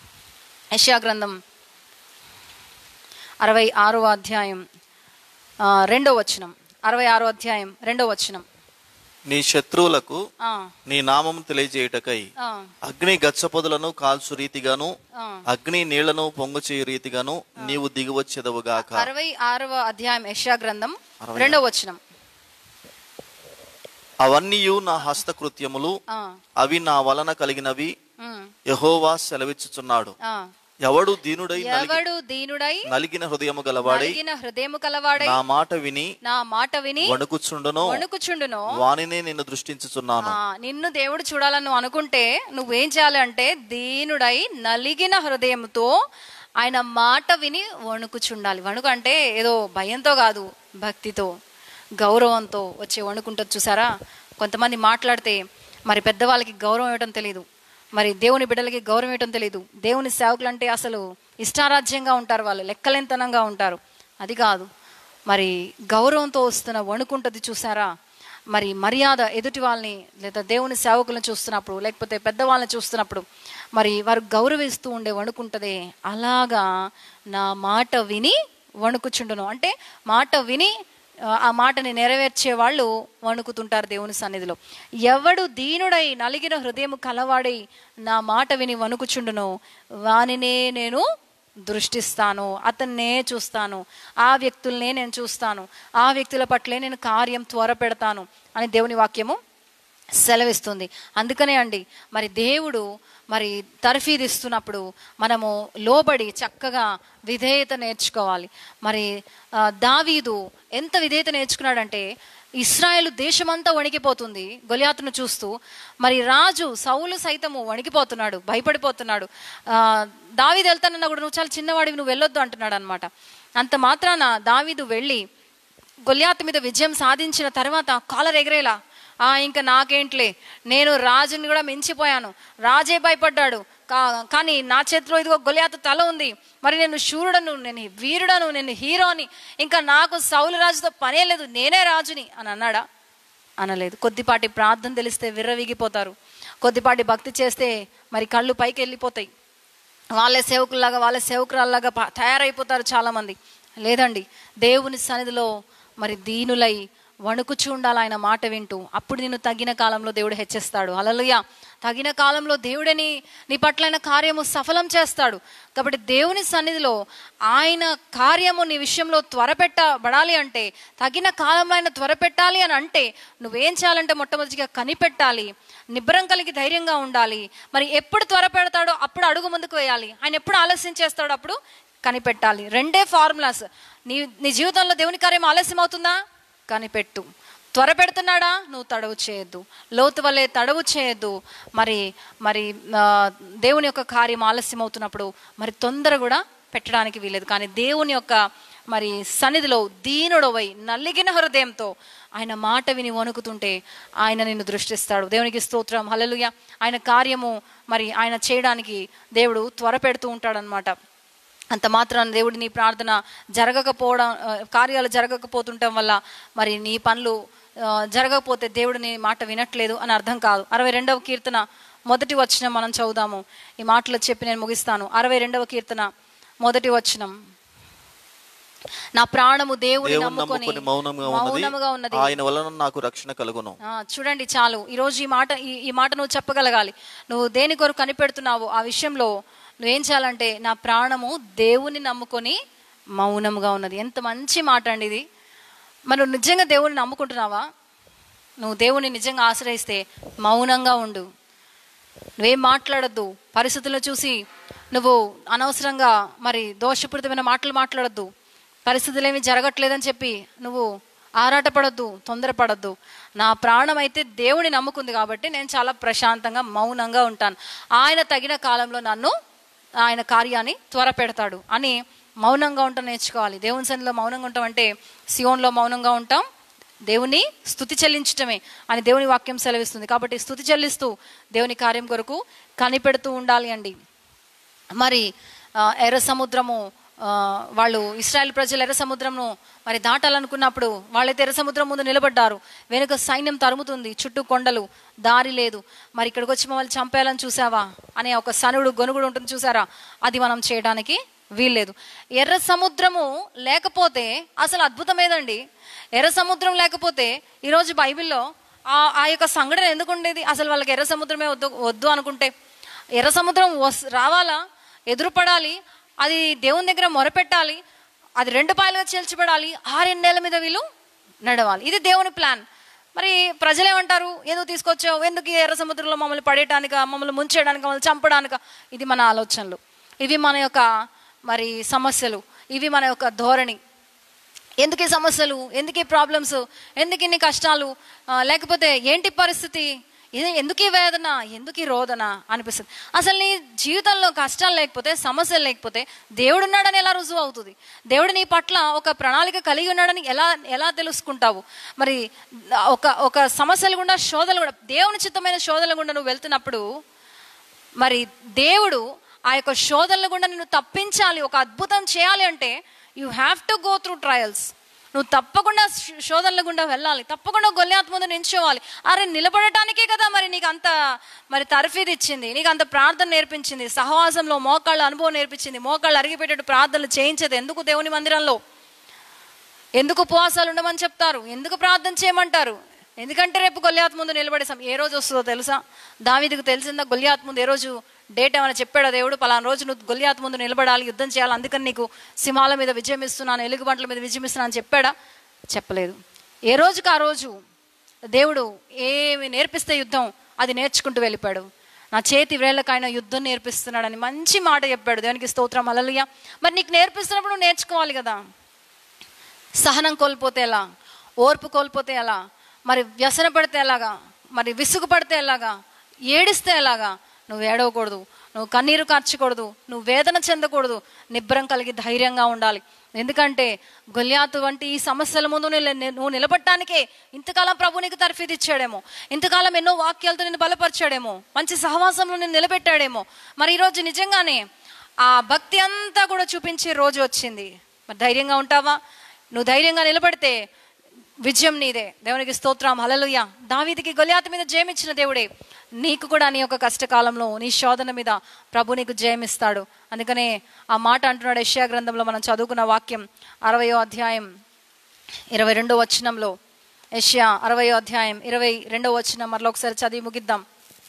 యెషయా గ్రంథం అరవై ఆరో అధ్యాయం రెండో వచనం. అరవై ఆరో అధ్యాయం రెండో వచనం. నీ శత్రువులకు నీ నామము తెలియజేయుటకై అగ్ని గచ్చపొదలను కాల్చు రీతిగాను అగ్ని నీళ్లను పొంగు చేయు రీతిగాను నీవు దిగువచ్చెదవుగాక. అరవై ఆరవ అధ్యాయం యెషయా గ్రంథం రెండో వచనం. అవన్నీయు నా హస్తకృత్యములు, అవి నా వలన కలిగినవి యెహోవా సెలవిచ్చుచున్నాడు. ఎవడు దీనుడై ఎవడు దీనుడై నలిగిన హృదయము గలవాడై హృదయము కలవాడై నా మాట విని నా మాట విని వణుకుచుండునో వణుకుచుండునో వానినే నిన్ను దృష్టించుచున్నాను. నిన్ను దేవుడు చూడాలని నువ్వు అనుకుంటే నువ్వేం చేయాలి అంటే దీనుడై నలిగిన హృదయంతో ఆయన మాట విని వణుకుచుండాలి. వణుకు అంటే ఏదో భయంతో కాదు, భక్తితో గౌరవంతో వచ్చే వణుకుంటుంది. చూసారా, కొంతమంది మాట్లాడితే మరి పెద్దవాళ్ళకి గౌరవం ఇవ్వటం తెలియదు, మరి దేవుని బిడ్డలకి గౌరవం ఇవ్వటం తెలియదు. దేవుని సేవకులు అంటే అసలు ఇష్టారాజ్యంగా ఉంటారు, వాళ్ళు లెక్కలెంతనంగా ఉంటారు. అది కాదు, మరి గౌరవంతో వస్తున్న వణుకుంటుంది చూసారా. మరి మర్యాద ఎదుటి వాళ్ళని లేదా దేవుని సేవకులను చూస్తున్నప్పుడు లేకపోతే పెద్దవాళ్ళని చూస్తున్నప్పుడు మరి వారు గౌరవిస్తూ ఉండే వణుకుంటుంది. అలాగా నా మాట విని వణుకుచుండును అంటే మాట విని ఆ మాటని నెరవేర్చే వాళ్ళు వణుకుతుంటారు దేవుని సన్నిధిలో. ఎవడు దీనుడై నలిగిన హృదయం కలవాడై నా మాట విని వణుకుచుండునో వానినే నేను దృష్టిస్తాను, అతన్నే చూస్తాను, ఆ వ్యక్తులనే నేను చూస్తాను, ఆ వ్యక్తుల పట్లే నేను కార్యం త్వర పెడతాను అని దేవుని వాక్యము సెలవిస్తుంది. అందుకనే అండి మరి దేవుడు మరి తర్ఫీదు ఇస్తున్నప్పుడు మనము లోబడి చక్కగా విధేయత నేర్చుకోవాలి. మరి దావీదు ఎంత విధేయత నేర్చుకున్నాడంటే ఇశ్రాయేలు దేశమంతా వణికిపోతుంది గొలియాతును చూస్తూ. మరి రాజు సౌలు సైతము వణికిపోతున్నాడు, భయపడిపోతున్నాడు. దావీదు వెళ్తానన్నా కూడా నువ్వు చాలా చిన్నవాడివి, నువ్వు వెళ్ళొద్దు అంటున్నాడు అనమాట. అంత మాత్రాన దావీదు వెళ్ళి గొలియాతు మీద విజయం సాధించిన తర్వాత కాలర్ ఎగరేలా ఆ ఇంకా నాకేంట్లే, నేను రాజుని కూడా మించిపోయాను, రాజే భయపడ్డాడు, కా కానీ నా చేతిలో ఇదిగో గొలియాతు తల ఉంది, మరి నేను శూరుడను, నేను వీరుడను, నేను హీరోని, ఇంకా నాకు సౌలు రాజుతో పనే లేదు, నేనే రాజుని అని అన్నాడా? అనలేదు. కొద్దిపాటి ప్రార్థన తెలిస్తే విర్రవీగిపోతారు, కొద్దిపాటి భక్తి చేస్తే మరి కళ్ళు పైకి వెళ్ళిపోతాయి, వాళ్ళే సేవకుల్లాగా వాళ్ళే సేవకురాల్లాగా తయారైపోతారు చాలామంది. లేదండి, దేవుని సన్నిధిలో మరి దీనులై వణుకుచూ ఉండాలి ఆయన మాట వింటూ. అప్పుడు నేను తగిన కాలంలో దేవుడు హెచ్చిస్తాడు. హల్లెలూయా. తగిన కాలంలో దేవుడని నీ పట్లైన కార్యము సఫలం చేస్తాడు. కాబట్టి దేవుని సన్నిధిలో ఆయన కార్యము నీ విషయంలో త్వరపెట్టబడాలి అంటే, తగిన కాలంలో ఆయన త్వరపెట్టాలి అని అంటే నువ్వేం చేయాలంటే మొట్టమొదటిగా కనిపెట్టాలి, నిబ్బరం కలిగి ధైర్యంగా ఉండాలి. మరి ఎప్పుడు త్వర పెడతాడో అప్పుడు అడుగు ముందుకు వేయాలి. ఆయన ఎప్పుడు ఆలస్యం చేస్తాడో అప్పుడు కనిపెట్టాలి. రెండే ఫార్ములాస్. నీ నీ జీవితంలో దేవుని కార్యం ఆలస్యం అవుతుందా? కనిపెట్టు. త్వర పెడుతున్నాడా? నువ్వు తడవు చేయొద్దు. లోతు వలె తడవు చేయొద్దు. మరి మరి దేవుని యొక్క కార్యం ఆలస్యం అవుతున్నప్పుడు మరి తొందర కూడా పెట్టడానికి వీలేదు. కానీ దేవుని యొక్క మరి సన్నిధిలో దీనుడవై నలిగిన హృదయంతో ఆయన మాట విని వణుకుతుంటే ఆయన నిన్ను దృష్టిస్తాడు. దేవునికి స్తోత్రం, హల్లెలూయా. ఆయన కార్యము మరి ఆయన చేయడానికి దేవుడు త్వర పెడుతూ ఉంటాడనమాట. అంత మాత్రాన దేవుడి నీ ప్రార్థన జరగకపోవడం, కార్యాలు జరగకపోతుండటం వల్ల మరి నీ పనులు జరగకపోతే దేవుడు నీ మాట వినట్లేదు అని అర్థం కాదు. అరవై రెండవ కీర్తన మొదటి వచనం మనం చదువుదాము. ఈ మాటలు చెప్పి నేను ముగిస్తాను. అరవై రెండవ కీర్తన మొదటి వచనం. నా ప్రాణము దేవుని నమ్ముకొని మౌనముగా ఉన్నది, ఆయన వలన నాకు రక్షణ కలుగును. చూడండి, చాలు. ఈరోజు ఈ మాట ఈ మాట నువ్వు చెప్పగలగాలి. నువ్వు దేని కొరకు కనిపెడుతున్నావు ఆ విషయంలో నువ్వేం చేయాలంటే, నా ప్రాణము దేవుని నమ్ముకొని మౌనముగా ఉన్నది. ఎంత మంచి మాట అండి ఇది. మనం నిజంగా దేవుని నమ్ముకుంటున్నావా? నువ్వు దేవుని నిజంగా ఆశ్రయిస్తే మౌనంగా ఉండు. నువ్వేం మాట్లాడద్దు. పరిస్థితులను చూసి నువ్వు అనవసరంగా మరి దోషపూరితమైన మాటలు మాట్లాడద్దు. పరిస్థితులు ఏమి జరగట్లేదని చెప్పి నువ్వు ఆరాటపడద్దు, తొందరపడద్దు. నా ప్రాణం అయితే దేవుని నమ్ముకుంది కాబట్టి నేను చాలా ప్రశాంతంగా మౌనంగా ఉంటాను. ఆయన తగిన కాలంలో నన్ను ఆయన కార్యాన్ని త్వర పెడతాడు అని మౌనంగా ఉంటాం నేర్చుకోవాలి. దేవుని సన్నిధిలో మౌనంగా ఉంటాం అంటే సియోన్లో మౌనంగా ఉంటాం, దేవుని స్తుతి చెల్లించటమే అని దేవుని వాక్యం సెలవిస్తుంది. కాబట్టి స్తుతి చెల్లిస్తూ దేవుని కార్యం కొరకు కనిపెడుతూ ఉండాలి అండి. మరి ఎర్ర సముద్రము వాళ్ళు ఇశ్రాయేల్ ప్రజలు ఎర్ర సముద్రంను మరి దాటాలనుకున్నప్పుడు వాళ్ళైతే ఎర్ర సముద్రం ముందు నిలబడ్డారు. వెనుక సైన్యం తరుముతుంది, చుట్టూ కొండలు, దారి లేదు. మరి ఇక్కడికి వచ్చి మమ్మల్ని చంపేయాలని చూసావా అనే ఒక సనుడు గొనుగుడు ఉంటుంది చూసారా, అది మనం చేయడానికి వీల్లేదు. ఎర్ర సముద్రము లేకపోతే అసలు అద్భుతం ఏదండి. ఎర్ర సముద్రం లేకపోతే ఈరోజు బైబిల్లో ఆ ఆ యొక్క సంఘటన ఎందుకు ఉండేది? అసలు వాళ్ళకి ఎర్ర సముద్రమే వద్దు వద్దు అనుకుంటే ఎర్ర సముద్రం వస్ రావాలా, ఎదురుపడాలి, అది దేవుని దగ్గర మొరపెట్టాలి, అది రెండు పాయలుగా చేల్చబడాలి, ఆరెండేళ్ల మీద వీళ్ళు నడవాలి. ఇది దేవుని ప్లాన్. మరి ప్రజలు ఏమంటారు? ఎందుకు తీసుకొచ్చావు, ఎందుకు ఎర్ర సముద్రంలో మమ్మల్ని పడేయటానిక, మమ్మల్ని ముంచేయడానికి, మమ్మల్ని చంపడానిక? ఇది మన ఆలోచనలు, ఇవి మన యొక్క మరి సమస్యలు, ఇవి మన యొక్క ధోరణి. ఎందుకు ఈ సమస్యలు, ఎందుకు ఈ ప్రాబ్లమ్స్, ఎందుకు ఇన్ని కష్టాలు, లేకపోతే ఏంటి పరిస్థితి, ఎందుకు ఈ వేదన, ఎందుకు ఈ రోదన అనిపిస్తుంది. అసలు నీ జీవితంలో కష్టాలు లేకపోతే, సమస్యలు లేకపోతే దేవుడు ఉన్నాడని ఎలా రుజువు అవుతుంది? దేవుడు నీ పట్ల ఒక ప్రణాళిక కలిగి ఉన్నాడని ఎలా ఎలా తెలుసుకుంటావు? మరి ఒక ఒక సమస్యలు గుండా, శోధనలు కూడా, దేవుని చిత్తమైన శోధనలు గుండా నువ్వు వెళ్తున్నప్పుడు మరి దేవుడు ఆ యొక్క శోధనలు గుండా నిన్ను తప్పించాలి, ఒక అద్భుతం చేయాలి అంటే you have to go through trials. నువ్వు తప్పకుండా శోధనల గుండా వెళ్ళాలి, తప్పకుండా గొల్లియాతు ముందు నిల్చోవాలి. అరే నిలబడటానికే కదా మరి నీకు అంత మరి తర్ఫీదు ఇచ్చింది, నీకు అంత ప్రార్థన నేర్పించింది, సహవాసంలో మోకాళ్ళ అనుభవం నేర్పించింది, మోకాళ్ళు అరిగిపెట్టేట్టు ప్రార్థనలు చేయించేది ఎందుకు? దేవుని మందిరంలో ఎందుకు ఉపవాసాలు ఉండమని చెప్తారు, ఎందుకు ప్రార్థన చేయమంటారు? ఎందుకంటే రేపు గొల్లియాతు ముందు నిలబడేసాం. ఏ రోజు వస్తుందో తెలుసా? దావీదుకు తెలిసిందా గొల్లియాతు ముందు ఏ రోజు డేట్ ఏమైనా చెప్పాడా దేవుడు? పలానా రోజు నువ్వు గొల్లియాతు ముందు నిలబడాలి, యుద్ధం చేయాలి, అందుకని నీకు సింహాల మీద విజయం ఇస్తున్నాను, ఎలుగుబంట్ల మీద విజయం ఇస్తున్నాను అని చెప్పాడా? చెప్పలేదు. ఏ రోజుకి ఆ రోజు దేవుడు ఏమి నేర్పిస్తే యుద్ధం అది నేర్చుకుంటూ వెళ్ళిపోయాడు. నా చేతి వేళ్ళకు ఆయన యుద్ధం నేర్పిస్తున్నాడని మంచి మాట చెప్పాడు. దేవునికి స్తోత్రం, హల్లెలూయా. మరి నీకు నేర్పిస్తున్నప్పుడు నువ్వు నేర్చుకోవాలి కదా. సహనం కోల్పోతే ఎలా, ఓర్పు కోల్పోతే ఎలా, మరి వ్యసన పడితే ఎలాగా, మరి విసుగు పడితే ఎలాగా, ఏడిస్తే ఎలాగా? నువ్వు ఏడవకూడదు, నువ్వు కన్నీరు కార్చకూడదు, నువ్వు వేదన చెందకూడదు, నిబ్బరం కలిగి ధైర్యంగా ఉండాలి. ఎందుకంటే గొల్లియాతు వంటి ఈ సమస్యల ముందు నువ్వు నిలబడటానికే ఇంతకాలం ప్రభు నీకు తర్ఫీదు ఇచ్చాడేమో, ఇంతకాలం ఎన్నో వాక్యాలతో నిన్ను బలపరిచాడేమో, మంచి సహవాసంలో నిన్ను నిలబెట్టాడేమో. మరి ఈరోజు నిజంగానే ఆ భక్తి అంతా కూడా చూపించే రోజు వచ్చింది. మరి ధైర్యంగా ఉంటావా? నువ్వు ధైర్యంగా నిలబడితే విజయం నీదే. దేవునికి స్తోత్రం, హల్లెలూయా. దావీదుకి గొల్లియాతు మీద జయమిచ్చిన దేవుడే నీకు కూడా నీ యొక్క కష్టకాలంలో, నీ శోధన మీద ప్రభు నీకు జయమిస్తాడు. అందుకనే ఆ మాట అంటున్నాడు యెషయా గ్రంథంలో మనం చదువుకున్న వాక్యం అరవయో అధ్యాయం ఇరవై రెండో వచనంలో. యెషయా అరవయో అధ్యాయం ఇరవై రెండో వచనం మరలా ఒకసారి చదివి ముగిద్దాం.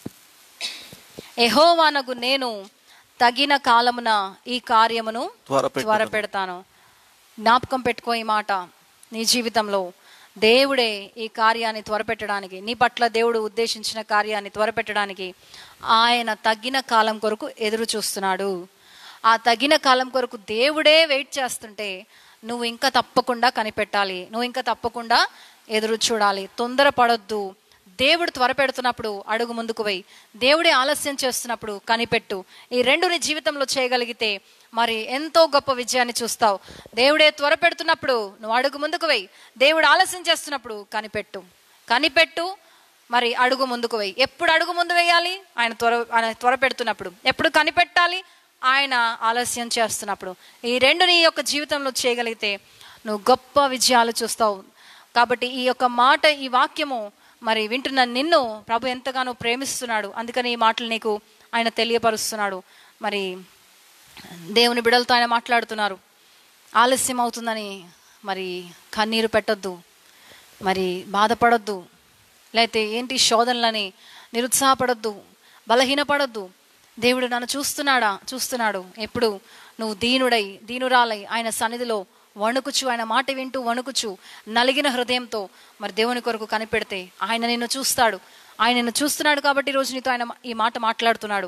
యెహోవానగు నేను తగిన కాలమున ఈ కార్యమును త్వర పెడతాను. జ్ఞాపకం పెట్టుకో ఈ మాట నీ జీవితంలో. దేవుడే ఈ కార్యాన్ని త్వరపెట్టడానికి, నీ పట్ల దేవుడు ఉద్దేశించిన కార్యాన్ని త్వరపెట్టడానికి ఆయన తగిన కాలం కొరకు ఎదురు చూస్తున్నాడు. ఆ తగిన కాలం కొరకు దేవుడే వెయిట్ చేస్తుంటే నువ్వు ఇంకా తప్పకుండా కనిపెట్టాలి, నువ్వు ఇంకా తప్పకుండా ఎదురు చూడాలి. తొందరపడొద్దు. దేవుడు త్వరపెడుతున్నప్పుడు అడుగు ముందుకు వెయ్యి, దేవుడే ఆలస్యం చేస్తున్నప్పుడు కనిపెట్టు. ఈ రెండు నీ జీవితంలో చేయగలిగితే మరి ఎంతో గొప్ప విజయాన్ని చూస్తావు. దేవుడే త్వరపెడుతున్నప్పుడు నువ్వు అడుగు ముందుకు వెయ్యి, దేవుడు ఆలస్యం చేస్తున్నప్పుడు కనిపెట్టు. కనిపెట్టు మరి అడుగు ముందుకు వెయ్యి. ఎప్పుడు అడుగు ముందు వేయాలి? ఆయన త్వర ఆయన త్వరపెడుతున్నప్పుడు. ఎప్పుడు కనిపెట్టాలి? ఆయన ఆలస్యం చేస్తున్నప్పుడు. ఈ రెండు నీ యొక్క జీవితంలో చేయగలిగితే నువ్వు గొప్ప విజయాలు చూస్తావు. కాబట్టి ఈ యొక్క మాట, ఈ వాక్యము మరి వింటున్న నిన్ను ప్రభు ఎంతగానో ప్రేమిస్తున్నాడు. అందుకని ఈ మాటలు నీకు ఆయన తెలియపరుస్తున్నాడు. మరి దేవుని బిడ్డలతో ఆయన మాట్లాడుతున్నారు. ఆలస్యం అవుతుందని మరి కన్నీరు పెట్టొద్దు, మరి బాధపడొద్దు, లేకపోతే ఏంటి శోధనలని నిరుత్సాహపడొద్దు, బలహీనపడొద్దు. దేవుడు నన్ను చూస్తున్నాడా చూస్తున్నాడు ఎప్పుడు నువ్వు దీనుడై దీనురాలై ఆయన సన్నిధిలో వణుకుచు, ఆయన మాట వింటూ వణుకుచు నలిగిన హృదయంతో మరి దేవుని కొరకు కనిపెడితే ఆయన నిన్ను చూస్తాడు. ఆయన నిన్ను చూస్తున్నాడు కాబట్టి ఈరోజు నీతో ఆయన ఈ మాట మాట్లాడుతున్నాడు.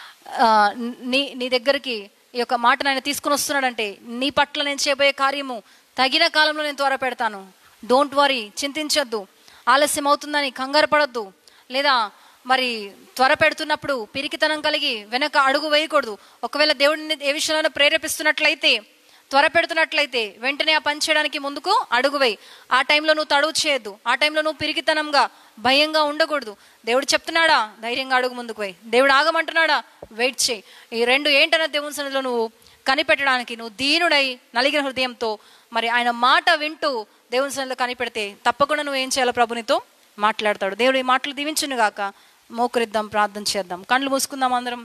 నీ నీ దగ్గరికి ఈ యొక్క మాటను ఆయన తీసుకుని వస్తున్నాడంటే నీ పట్ల నేను చేయబోయే కార్యము తగిన కాలంలో నేను త్వర పెడతాను. డోంట్ వరీ, చింతించొద్దు, ఆలస్యం అవుతుందని కంగారు పడొద్దు. లేదా మరి త్వర పెడుతున్నప్పుడు పిరికితనం కలిగి వెనక అడుగు వేయకూడదు. ఒకవేళ దేవుడిని ఏ విషయంలో ప్రేరేపిస్తున్నట్లయితే, త్వర పెడుతున్నట్లయితే వెంటనే ఆ పని చేయడానికి ముందుకు అడుగు వేయి. ఆ టైంలో నువ్వు తడువు చేయొద్దు. ఆ టైంలో నువ్వు పిరికితనంగా భయంగా ఉండకూడదు. దేవుడు చెప్తున్నాడా? ధైర్యంగా అడుగు ముందుకు వేయి. దేవుడు ఆగమంటున్నాడా? వెయిట్ చేయి. ఈ రెండు ఏంటనే దేవుని సన్నిధిలో నువ్వు కనిపెట్టడానికి నువ్వు దీనుడై నలిగిన హృదయంతో మరి ఆయన మాట వింటూ దేవుని సన్నిధిలో కనిపెడితే తప్పకుండా నువ్వు ఏం చేయాలో ప్రభునితో మాట్లాడతాడు. దేవుడు ఈ మాటలు దీవించును గాక. మోకరిద్దాం, ప్రార్థన చేద్దాం, కళ్ళు మూసుకుందాం అందరం.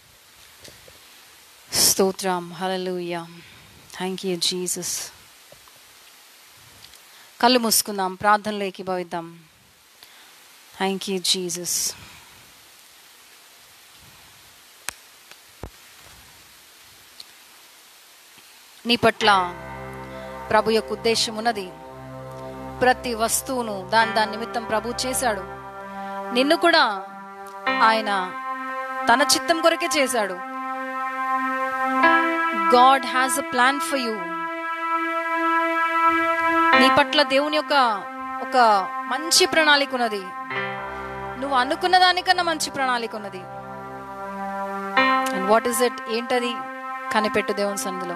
స్తోత్రం, హల్లెలూయా, థ్యాంక్ యూ జీసస్. కళ్ళు మూసుకుందాం, ప్రార్థనలో ఏకీభవిద్దాం. Thank you Jesus. నీ పట్ల ప్రభు యొక్క ఉద్దేశం ఉన్నది. ప్రతి వస్తువును దాని దాని నిమిత్తం ప్రభు చేశాడు. నిన్ను కూడా ఆయన తన చిత్తం కొరకే చేశాడు. God has a plan for you. నీ పట్ల దేవుని యొక్క ఒక మంచి ప్రణాళిక ఉన్నది. నువ్వు అనుకున్న దానికన్నా మంచి ప్రణాళిక ఉన్నది. And what is it? ఏంటది? కనిపెట్టు దేవుని సన్నిధిలో.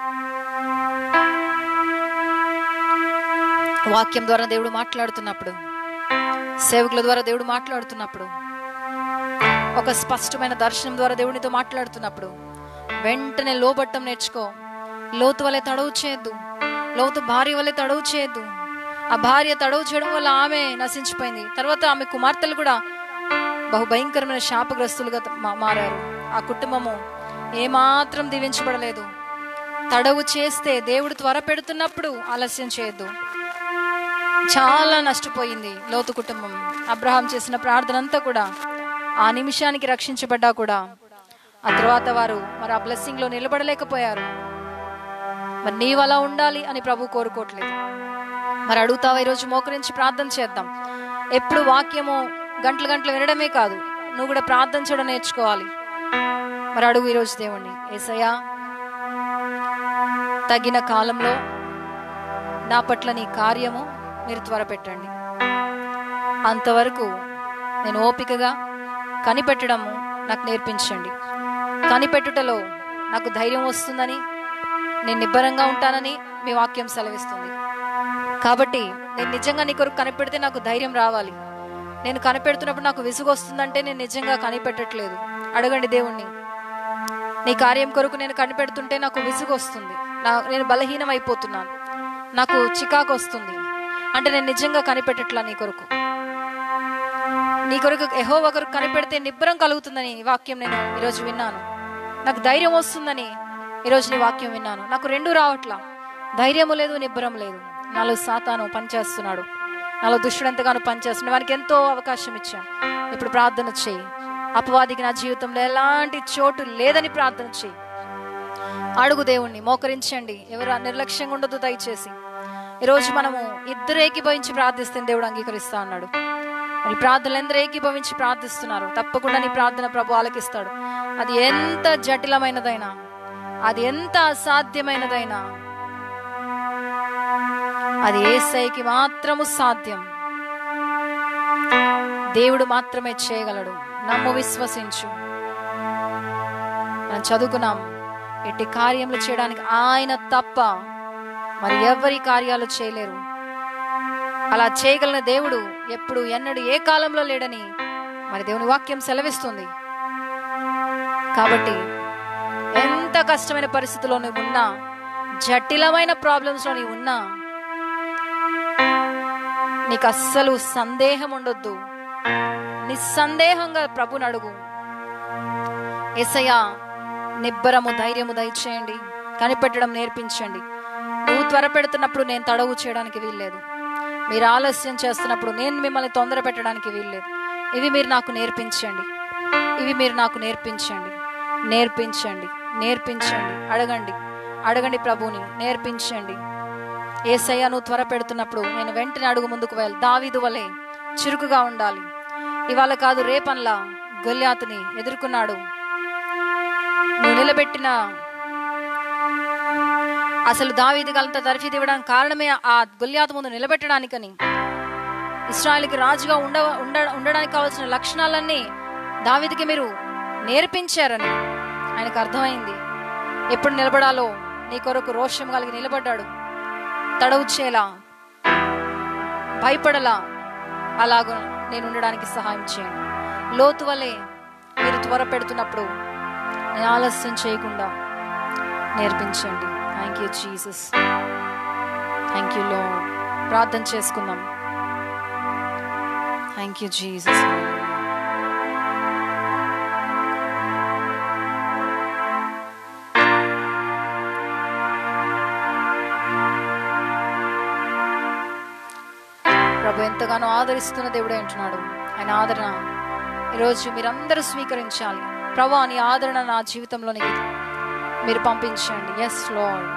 వాక్యం ద్వారా దేవుడు మాట్లాడుతున్నప్పుడు, సేవకుల ద్వారా దేవుడు మాట్లాడుతున్నప్పుడు, ఒక స్పష్టమైన దర్శనం ద్వారా దేవునితో మాట్లాడుతున్నప్పుడు వెంటనే లోబట్టం నేర్చుకో. లోతు వలె తడవు చేయొద్దు. లోతు భార్య వలె తడవు చేయొద్దు. ఆ భార్య తడవు చేయడం వల్ల ఆమె నశించిపోయింది. తర్వాత ఆమె కుమార్తెలు కూడా బహు భయంకరమైన శాపగ్రస్తులుగా మారారు. ఆ కుటుంబము ఏమాత్రం దీవించబడలేదు. తడవు చేస్తే దేవుడు త్వర పెడుతున్నప్పుడు ఆలస్యం చేయొద్దు. చాలా నష్టపోయింది లోతు కుటుంబం. అబ్రహాం చేసిన ప్రార్థన అంతా కూడా ఆ నిమిషానికి రక్షించబడ్డా కూడా ఆ తర్వాత వారు మరి ఆ బ్లెస్సింగ్ లో నిలబడలేకపోయారు. మరి నీవు అలా ఉండాలి అని ప్రభు కోరుకోవట్లేదు. మరి అడుగుతావా? ఈరోజు మోకరించి ప్రార్థన చేద్దాం. ఎప్పుడు వాక్యము గంటలు గంటలు వినడమే కాదు, నువ్వు కూడా ప్రార్థన చేయడం నేర్చుకోవాలి. మరి అడుగు ఈరోజు దేవుణ్ణి, యేసయ్యా తగిన కాలంలో నా పట్ల నీ కార్యము మీరు త్వర పెట్టండి. అంతవరకు నేను ఓపికగా కనిపెట్టడము నాకు నేర్పించండి. కనిపెట్టుటలో నాకు ధైర్యం వస్తుందని, నేను నిబ్బరంగా ఉంటానని మీ వాక్యం సెలవిస్తుంది. కాబట్టి నేను నిజంగా నీ కొరకు కనిపెడితే నాకు ధైర్యం రావాలి. నేను కనిపెడుతున్నప్పుడు నాకు విసుగు వస్తుందంటే నేను నిజంగా కనిపెట్టట్లేదు. అడగండి దేవుణ్ణి. నీ కార్యం కొరకు నేను కనిపెడుతుంటే నాకు విసుగు వస్తుంది, నా నేను బలహీనం అయిపోతున్నాను, నాకు చికాకు వస్తుంది అంటే నేను నిజంగా కనిపెట్టట్లా నీ కొరకు. నీ కొరకు యెహోవా కొరకు కనిపెడితే నిబ్బరం కలుగుతుందని ఈ వాక్యం నేను ఈరోజు విన్నాను. నాకు ధైర్యం వస్తుందని ఈరోజు నీ వాక్యం విన్నాను. నాకు రెండు రావట్లా, ధైర్యము లేదు, నిబ్బరం లేదు. నాలో సాతాను పనిచేస్తున్నాడు, నాలో దుష్టుడు ఎంతగానో పనిచేస్తున్నాడు. వానికి ఎంతో అవకాశం ఇచ్చాను. ఇప్పుడు ప్రార్థన చేయి. అపవాదికి నా జీవితంలో ఎలాంటి చోటు లేదని ప్రార్థన చేయి. అడుగు దేవుణ్ణి, మోకరించండి. ఎవరు నిర్లక్ష్యంగా ఉండదు దయచేసి. ఈరోజు మనము ఇద్దరు ఏకీభవించి ప్రార్థిస్తే దేవుడు అంగీకరిస్తా అన్నాడు. మరి ప్రార్థనలు ఎందరూ ఏకీభవించి ప్రార్థిస్తున్నారు, తప్పకుండా నీ ప్రార్థన ప్రభు ఆలకిస్తాడు. అది ఎంత జటిలమైనదైనా, అది ఎంత అసాధ్యమైనదైనా, అది యేసయ్యకి మాత్రము సాధ్యం. దేవుడు మాత్రమే చేయగలడు. నమ్ము, విశ్వసించు. మనం చదువుకున్నాం, ఎట్టి కార్యములు చేయడానికి ఆయన తప్ప మరి ఎవరి కార్యాలు చేయలేరు. అలా చేయగలిగిన దేవుడు ఎప్పుడు ఎన్నడూ ఏ కాలంలో లేడని మరి దేవుని వాక్యం సెలవిస్తుంది. కాబట్టి ఎంత కష్టమైన పరిస్థితుల్లో నువ్వు ఉన్నా, జటిలమైన ప్రాబ్లమ్స్ లో నీవు ఉన్నా, నీకు అస్సలు సందేహం ఉండొద్దు. నిస్సందేహంగా ప్రభుని అడుగు. యేసయ్యా నిబ్బరము, ధైర్యము దయచేయండి, కనిపెట్టడం నేర్పించండి. నువ్వు త్వర పెడుతున్నప్పుడు నేను తడవు చేయడానికి వీల్లేదు. మీరు ఆలస్యం చేస్తున్నప్పుడు నేను మిమ్మల్ని తొందర పెట్టడానికి వీల్లేదు. ఇవి మీరు నాకు నేర్పించండి, ఇవి మీరు నాకు నేర్పించండి, నేర్పించండి, నేర్పించండి. అడగండి, అడగండి ప్రభుని, నేర్పించండి. యేసయ్యా నువ్వు త్వర పెడుతున్నప్పుడు నేను వెంటనే అడుగు ముందుకు వెళ్ళాలి. దావీదు వలె చురుకుగా ఉండాలి. ఇవాళ కాదు రేపన్లా గొల్యాతుని ఎదుర్కొన్నాడు. నువ్వు నిలబెట్టిన అసలు దావీదుకి అంత తర్ఫీదు ఇవ్వడానికి కారణమే ఆ గొల్యాతు ముందు నిలబెట్టడానికని. ఇశ్రాయేలుకి రాజుగా ఉండ ఉండడానికి కావాల్సిన లక్షణాలన్నీ దావీదుకి మీరు నేర్పించారని ఆయనకు అర్థమైంది. ఎప్పుడు నిలబడాలో నీ కొరకు రోషం కలిగి నిలబడ్డాడు. తడవు చేలా, భయపడలా, అలాగ నేను ఉండడానికి సహాయం చేయండి. లోతు వలె మీరు త్వర పెడుతున్నప్పుడు నేను ఆలస్యం చేయకుండా నేర్పించండి. Thank you Jesus, thank you Lord. ప్రార్థన చేసుకుందాం. Thank you Jesus. ప్రభు ఎంతగానో ఆదరిస్తున్న దేవుడే అంటున్నాడు. ఆయన ఆదరణ ఈరోజు మీరందరూ స్వీకరించాలి. ప్రభు నీ ఆదరణ నా జీవితంలోనికి మీరు పంపించండి. Yes Lord,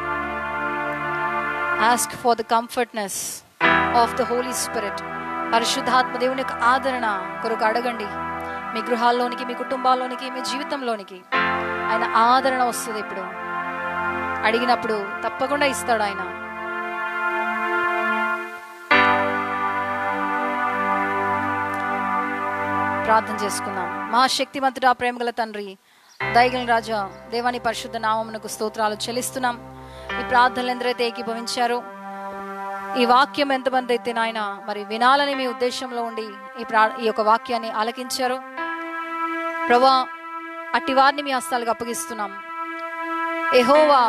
ask for the comfortness of the Holy Spirit. పరిశుద్ధాత్మ దేవుని యొక్క ఆదరణ కొరకు అడగండి. మీ గృహాల్లోనికి, మీ కుటుంబాల్లోనికి, మీ జీవితంలోనికి ఆయన ఆదరణ వస్తుంది. ఇప్పుడు అడిగినప్పుడు తప్పకుండా ఇస్తాడు ఆయన. ప్రార్థన చేసుకుందాం. మా శక్తిమంతుడా, ప్రేమగల తండ్రి, దయగల రాజా, దేవాని పరిశుద్ధ నామమునకు స్తోత్రాలు చెల్లిస్తున్నాం. ఈ ప్రార్థనలు ఎందరైతే ఏకీభవించారో, ఈ వాక్యం ఎంతమంది అయితే నాయన మరి వినాలని మీ ఉద్దేశంలో ఉండి ఈ ప్రా ఈ యొక్క వాక్యాన్ని ఆలకించారో ప్రభా, అట్టి వారిని మీ హస్తాలకు అప్పగిస్తున్నాం. యెహోవా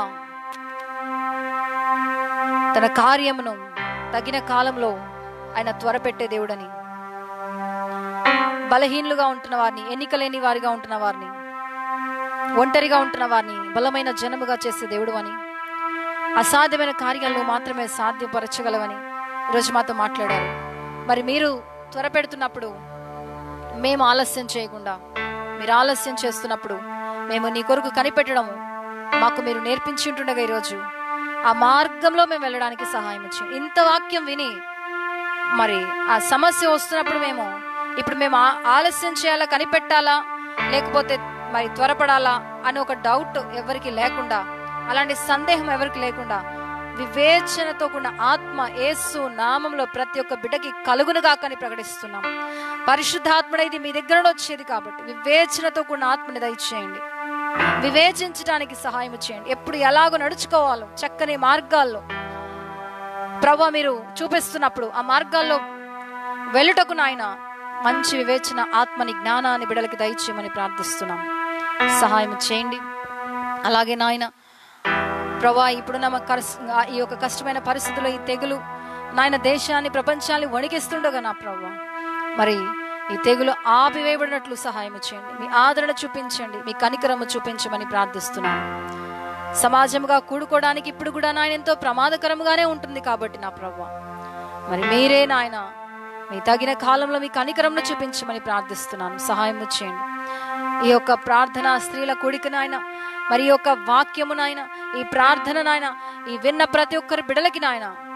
తన కార్యమును తగిన కాలంలో ఆయన త్వరపెట్టే దేవుడని, బలహీనులుగా ఉంటున్న వారిని, ఎన్నిక లేని వారిగా ఉంటున్న వారిని, ఒంటరిగా ఉంటున్న వారిని బలమైన జనముగా చేసే దేవుడు అని, అసాధ్యమైన కార్యాలను మాత్రమే సాధ్యపరచగలవని ఈరోజు మాతో మాట్లాడారు. మరి మీరు త్వరపెడుతున్నప్పుడు మేము ఆలస్యం చేయకుండా, మీరు ఆలస్యం చేస్తున్నప్పుడు మేము నీ కొరకు కనిపెట్టడము మాకు మీరు నేర్పించి ఉంటుండగా ఈరోజు ఆ మార్గంలో మేము వెళ్ళడానికి సహాయం చేయండి. ఇంత వాక్యం విని మరి ఆ సమస్య వస్తున్నప్పుడు మేము ఇప్పుడు మేము ఆలస్యం చేయాలా, కనిపెట్టాలా, లేకపోతే మరి త్వరపడాలా అని ఒక డౌట్ ఎవరికి లేకుండా, అలాంటి సందేహం ఎవరికి లేకుండా వివేచనతో కూడిన ఆత్మ యేసు నామంలో ప్రతి ఒక్క బిడ్డకి కలుగునుగా అని ప్రకటిస్తున్నాం. పరిశుద్ధాత్ముడైది మీ దగ్గర వచ్చేది కాబట్టి వివేచనతో కూడిన ఆత్మని దయచేయండి. వివేచించడానికి సహాయం చేయండి. ఎప్పుడు ఎలాగో నడుచుకోవాలో చక్కని మార్గాల్లో ప్రభువా మీరు చూపిస్తున్నప్పుడు ఆ మార్గాల్లో వెళ్ళుటకు నాయన మంచి వివేచన, ఆత్మని, జ్ఞానాన్ని బిడ్డలకి దయచేయమని ప్రార్థిస్తున్నాం. సహాయం చేయండి. అలాగే నాయన ప్రభా ఇప్పుడున్న ఈ యొక్క కష్టమైన పరిస్థితుల్లో ఈ తెగులు నాయన దేశాన్ని, ప్రపంచాన్ని వణికిస్తుండగా నా ప్రభా మరి ఈ తెగులు ఆపివేయబడినట్లు సహాయం చేయండి. మీ ఆదరణ చూపించండి, మీ కనికరము చూపించమని ప్రార్థిస్తున్నాను. సమాజంగా కూడుకోవడానికి ఇప్పుడు కూడా నాయన ఎంతో ప్రమాదకరంగానే ఉంటుంది కాబట్టి నా ప్రభా మరి మీరే నాయన మీ తగిన కాలంలో మీ కనికరంను చూపించమని ప్రార్థిస్తున్నాను. సహాయం చేయండి. ఈ యొక్క ప్రార్థన స్త్రీల కూడిక నాయన, మరి ఈ యొక్క వాక్యము నాయన, ఈ ప్రార్థన నాయన, ఈ విన్న ప్రతి ఒక్కరి బిడలకి నాయన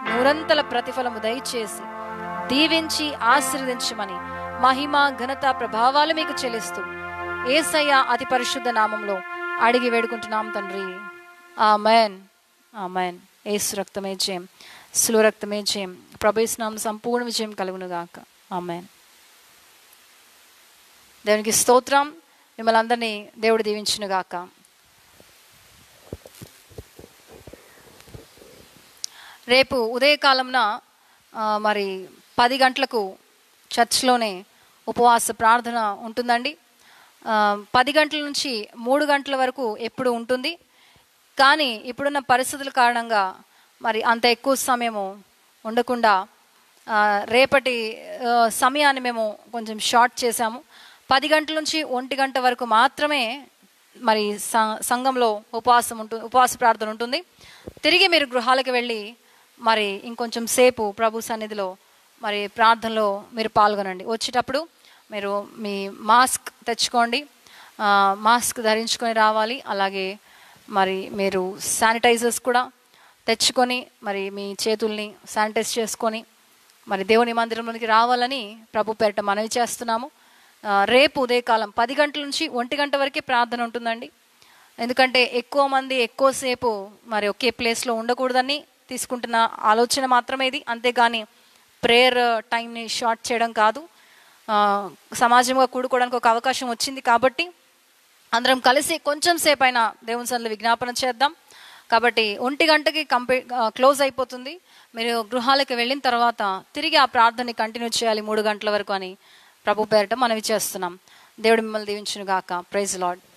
నూరంతల ప్రతిఫలము దయచేసి దీవించి ఆశీర్వదించమని మహిమ ఘనత ప్రభావాలు మీకు చెల్లిస్తూ యేసయ్య అతి పరిశుద్ధ నామంలో అడిగి వేడుకుంటున్నాం తండ్రి. ఆమెన్. ఆమెన్. యేసు రక్తమే జయం, శిలువ రక్తమే జయం. ప్రభు యేసు నామమున సంపూర్ణ విజయం కలుగును గాక. ఆమెన్. దేవునికి స్తోత్రం. మిమ్మల్ని అందరినీ దేవుడు దీవించును గాక. రేపు ఉదయకాలంన మరి పది గంటలకు చర్చ్లోనే ఉపవాస ప్రార్థన ఉంటుందండి. పది గంటల నుంచి మూడు గంటల వరకు ఎప్పుడు ఉంటుంది. కానీ ఇప్పుడున్న పరిస్థితుల కారణంగా మరి అంత ఎక్కువ సమయము ఉండకుండా రేపటి సమయాన్ని మేము కొంచెం షార్ట్ చేశాము. పది గంటల నుంచి ఒంటి గంట వరకు మాత్రమే మరి సంఘంలో ఉపవాసం ఉంటుంది, ఉపవాస ప్రార్థన ఉంటుంది. తిరిగి మీరు గృహాలకు వెళ్ళి మరి ఇంకొంచెం సేపు ప్రభు సన్నిధిలో మరి ప్రార్థనలో మీరు పాల్గొనండి. వచ్చేటప్పుడు మీరు మీ మాస్క్ తెచ్చుకోండి, మాస్క్ ధరించుకొని రావాలి. అలాగే మరి మీరు శానిటైజర్స్ కూడా తెచ్చుకొని మరి మీ చేతుల్ని శానిటైజ్ చేసుకొని మరి దేవుని మందిరంలోనికి రావాలని ప్రభు పేరిట మనవి చేస్తున్నాము. రేపు ఉదయకాలం పది గంటల నుంచి ఒంటి గంట వరకే ప్రార్థన ఉంటుందండి. ఎందుకంటే ఎక్కువ మంది ఎక్కువసేపు మరి ఒకే ప్లేస్లో ఉండకూడదని తీసుకుంటున్న ఆలోచన మాత్రమే ఇది, అంతేగాని ప్రేయర్ టైంని షార్ట్ చేయడం కాదు. సమాజంగా కూడుకోవడానికి ఒక అవకాశం వచ్చింది కాబట్టి అందరం కలిసి కొంచెం సేపు అయినా దేవుని సన్నిధిలో విజ్ఞాపన చేద్దాం. కాబట్టి ఒంటి గంటకి కంప్లీట్ క్లోజ్ అయిపోతుంది. మీరు గృహాలకు వెళ్ళిన తర్వాత తిరిగి ఆ ప్రార్థనని కంటిన్యూ చేయాలి మూడు గంటల వరకు అని ప్రభు పేరిట మనవి చేస్తున్నాం. దేవుడు మిమ్మల్ని దీవించును గాక. Praise lord.